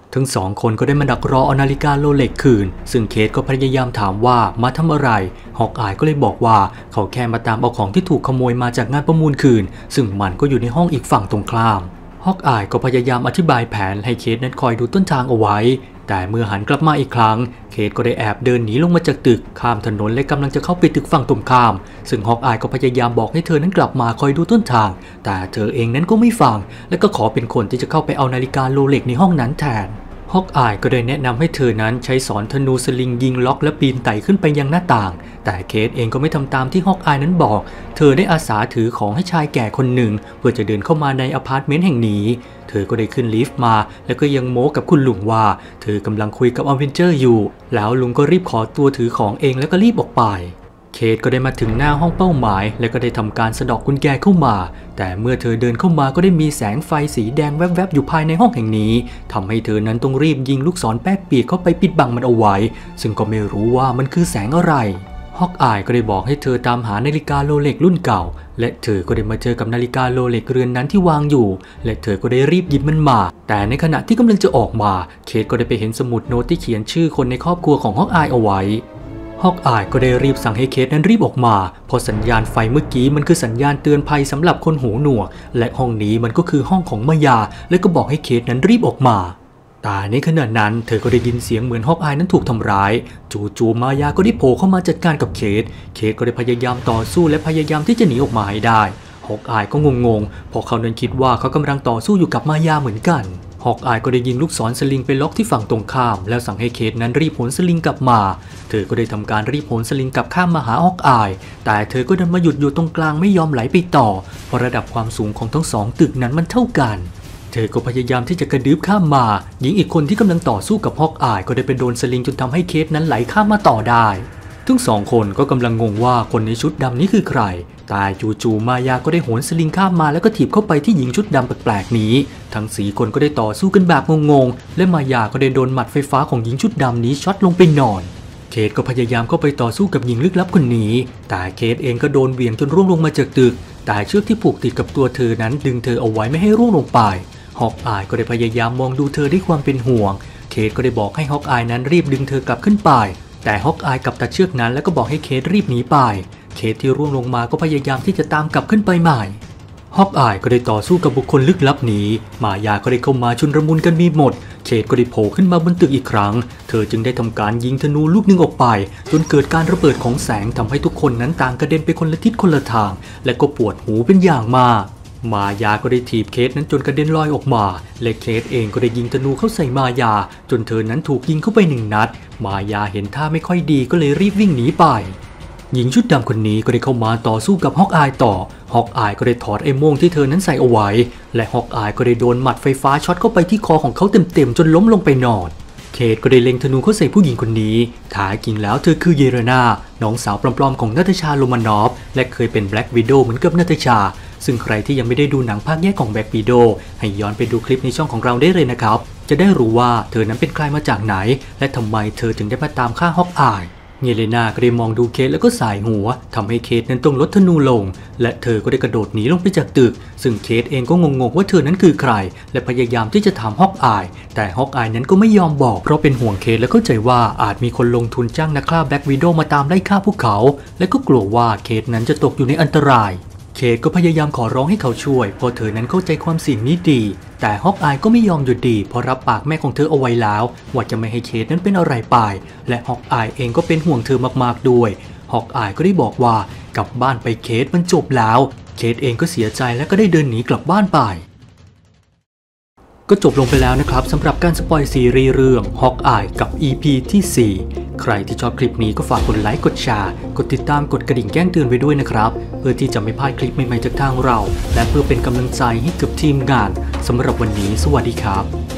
ทั้งสองคนก็ได้มาดักรอเอานาฬิกาโรเล็กคืนซึ่งเคทก็พยายามถามว่ามาทำอะไรฮอกอายก็เลยบอกว่าเขาแค่มาตามเอาของที่ถูกขโมยมาจากงานประมูลคืนซึ่งมันก็อยู่ในห้องอีกฝั่งตรงข้ามฮอกอายก็พยายามอธิบายแผนให้เคทนั้นคอยดูต้นทางเอาไว้แต่เมื่อหันกลับมาอีกครั้งเคทก็ได้แอบเดินหนีลงมาจากตึกข้ามถนนและกำลังจะเข้าไปตึกฝั่งตรงข้ามซึ่งฮอกอายก็พยายามบอกให้เธอนั้นกลับมาคอยดูต้นทางแต่เธอเองนั้นก็ไม่ฟังและก็ขอเป็นคนที่จะเข้าไปเอานาฬิกาโรเล็กในห้องนั้นแทนฮอกอายก็ได้แนะนำให้เธอนั้นใช้สอนธนูสลิงยิงล็อกและปีนไต่ขึ้นไปยังหน้าต่างแต่เคทเองก็ไม่ทำตามที่ฮอกอายนั้นบอกเธอได้อาสาถือของให้ชายแก่คนหนึ่งเพื่อจะเดินเข้ามาในอพาร์ตเมนต์แห่งนี้เธอก็ได้ขึ้นลิฟต์มาแล้วก็ยังโม้กับคุณลุงว่าเธอกำลังคุยกับอเวนเจอร์อยู่แล้วลุงก็รีบขอตัวถือของเองแล้วก็รีบออกไปเคทก็ได้มาถึงหน้าห้องเป้าหมายและก็ได้ทำการสะดอกกุญแจเข้ามาแต่เมื่อเธอเดินเข้ามาก็ได้มีแสงไฟสีแดงแวบๆอยู่ภายในห้องแห่งนี้ทำให้เธอนั้นต้องรีบยิงลูกศรแป๊กปีกเข้าไปปิดบังมันเอาไว้ซึ่งก็ไม่รู้ว่ามันคือแสงอะไรฮอกอายก็ได้บอกให้เธอตามหานาฬิกาโรเล็กรุ่นเก่าและเธอก็ได้มาเจอกับนาฬิกาโรเล็กเรือนนั้นที่วางอยู่และเธอก็ได้รีบหยิบมันมาแต่ในขณะที่กำลังจะออกมาเคทก็ได้ไปเห็นสมุดโน้ตที่เขียนชื่อคนในครอบครัวของฮอกอายเอาไว้ฮอกอายก็ได้รีบสั่งให้เคทนั้นรีบออกมาเพราะสัญญาณไฟเมื่อกี้มันคือสัญญาณเตือนภัยสำหรับคนหูหนวกและห้องนี้มันก็คือห้องของมายาและก็บอกให้เคทนั้นรีบออกมาแต่ในขณะนั้นเธอก็ได้ยินเสียงเหมือนฮอกอายนั้นถูกทำร้ายจู่ๆมายาก็ได้โผล่เข้ามาจัดการกับเคทเคทก็ได้พยายามต่อสู้และพยายามที่จะหนีออกมาให้ได้ฮอกอายก็งงๆเพราะเขานั้นคิดว่าเขากำลังต่อสู้อยู่กับมายาเหมือนกันฮอกอายก็ได้ยิงลูกศรสลิงไปล็อกที่ฝั่งตรงข้ามแล้วสั่งให้เคทนั้นรีบโหนสลิงกลับมาเธอก็ได้ทำการรีบโหนสลิงกลับข้ามมาหาฮอกอายแต่เธอก็ดันมาหยุดอยู่ตรงกลางไม่ยอมไหลไปต่อเพราะระดับความสูงของทั้งสองตึกนั้นมันเท่ากันเธอก็พยายามที่จะกระดึ๊บข้ามมาหญิงอีกคนที่กำลังต่อสู้กับฮอกอายก็ได้ไปโดนสลิงจนทำให้เคทนั้นไหลข้ามมาต่อได้ทั้งสองคนก็กำลังงงว่าคนในชุดดำนี้คือใครแต่จู่ๆมายาก็ได้โหนสลิงข้ามมาแล้วก็ถีบเข้าไปที่หญิงชุดดำแปลกๆนี้ทั้งสี่คนก็ได้ต่อสู้กันแบบงงๆและมายาก็ได้โดนหมัดไฟฟ้าของหญิงชุดดำนี้ช็อตลงไปนอนเคทก็พยายามเข้าไปต่อสู้กับหญิงลึกลับคนนี้แต่เคทเองก็โดนเหวี่ยงจนร่วงลงมาจากตึกแต่เชือกที่ผูกติดกับตัวเธอนั้นดึงเธอเอาไว้ไม่ให้ร่วงลงไปฮอกอายก็ได้พยายามมองดูเธอด้วยความเป็นห่วงเคทก็ได้บอกให้ฮอกอายนั้นรีบดึงเธอกลับขึ้นไปแต่ฮอกอายกลับตัดเชือกนั้นแล้วก็บอกให้เคทรีบหนีไปเคทที่ร่วงลงมาก็พยายามที่จะตามกลับขึ้นไปใหม่ฮอกอายก็ได้ต่อสู้กับบุคคลลึกลับนี้มายาก็ได้เข้ามาชุนรมุนกันมีหมดเคทก็ได้โผล่ขึ้นมาบนตึกอีกครั้งเธอจึงได้ทำการยิงธนูลูกหนึ่งออกไปจนเกิดการระเบิดของแสงทำให้ทุกคนนั้นต่างกระเด็นไปคนละทิศคนละทางและก็ปวดหูเป็นอย่างมากมายาก็ได้ถีบเคทนั้นจนกระเด็นลอยออกมาและเคทเองก็ได้ยิงธนูเข้าใส่มายาจนเธอนั้นถูกยิงเข้าไปหนึ่งนัดมายาเห็นท่าไม่ค่อยดีก็เลยรีบวิ่งหนีไปหญิงชุดดำคนนี้ก็ได้เข้ามาต่อสู้กับฮอกอายต่อฮอกอายก็ได้ถอดไอ้โม่งที่เธอนั้นใส่เอาไว้และฮอกอายก็ได้โดนหมัดไฟฟ้าช็อตเข้าไปที่คอของเขาเต็มๆจนล้มลงไปนอนเคทก็ได้เล็งธนูเข้าใส่ผู้หญิงคนนี้แท้จริงแล้วเธอคือเยเลนาน้องสาวปลอมๆของนาตาชาโรมานอฟและเคยเป็นแบล็กวิโดว์เหมือนกับนาตาชาซึ่งใครที่ยังไม่ได้ดูหนังภาคแยกของแบล็กวิโดว์ให้ย้อนไปดูคลิปในช่องของเราได้เลยนะครับจะได้รู้ว่าเธอนั้นเป็นใครมาจากไหนและทำไมเธอถึงได้มาตามฆ่าฮอกอายเยเลนาก็ได้มองดูเคทแล้วก็สายหัวทำให้เคทนั้นต้องลดธนูลงและเธอก็ได้กระโดดหนีลงไปจากตึกซึ่งเคทเองก็งงๆว่าเธอนั้นคือใครและพยายามที่จะถามฮอกอายแต่ฮอกอายนั้นก็ไม่ยอมบอกเพราะเป็นห่วงเคทและเข้าใจว่าอาจมีคนลงทุนจ้างนักฆ่าแบล็กวิโดว์มาตามไล่ฆ่าพวกเขาและก็กลัวว่าเคทนั้นจะตกอยู่ในอันตรายเคทก็พยายามขอร้องให้เขาช่วยเพราะเธอนั้นเข้าใจความเสี่ยงนี้ดีแต่ฮอกอายก็ไม่ยอมหยุดดีเพราะรับปากแม่ของเธอเอาไว้แล้วว่าจะไม่ให้เคทนั้นเป็นอะไรไปและฮอกอายเองก็เป็นห่วงเธอมากๆด้วยฮอกอายก็ได้บอกว่ากลับบ้านไปเคทมันจบแล้วเคทเองก็เสียใจและก็ได้เดินหนีกลับบ้านไปก็จบลงไปแล้วนะครับสำหรับการสปอยซีรีส์เรื่องฮอกอายกับ อี พี ที่สี่ใครที่ชอบคลิปนี้ก็ฝากกดไลค์กดแชร์กดติดตามกดกระดิ่งแจ้งเตือนไว้ด้วยนะครับเพื่อที่จะไม่พลาดคลิปใหม่ๆจากทางเราและเพื่อเป็นกำลังใจให้กับทีมงานสำหรับวันนี้สวัสดีครับ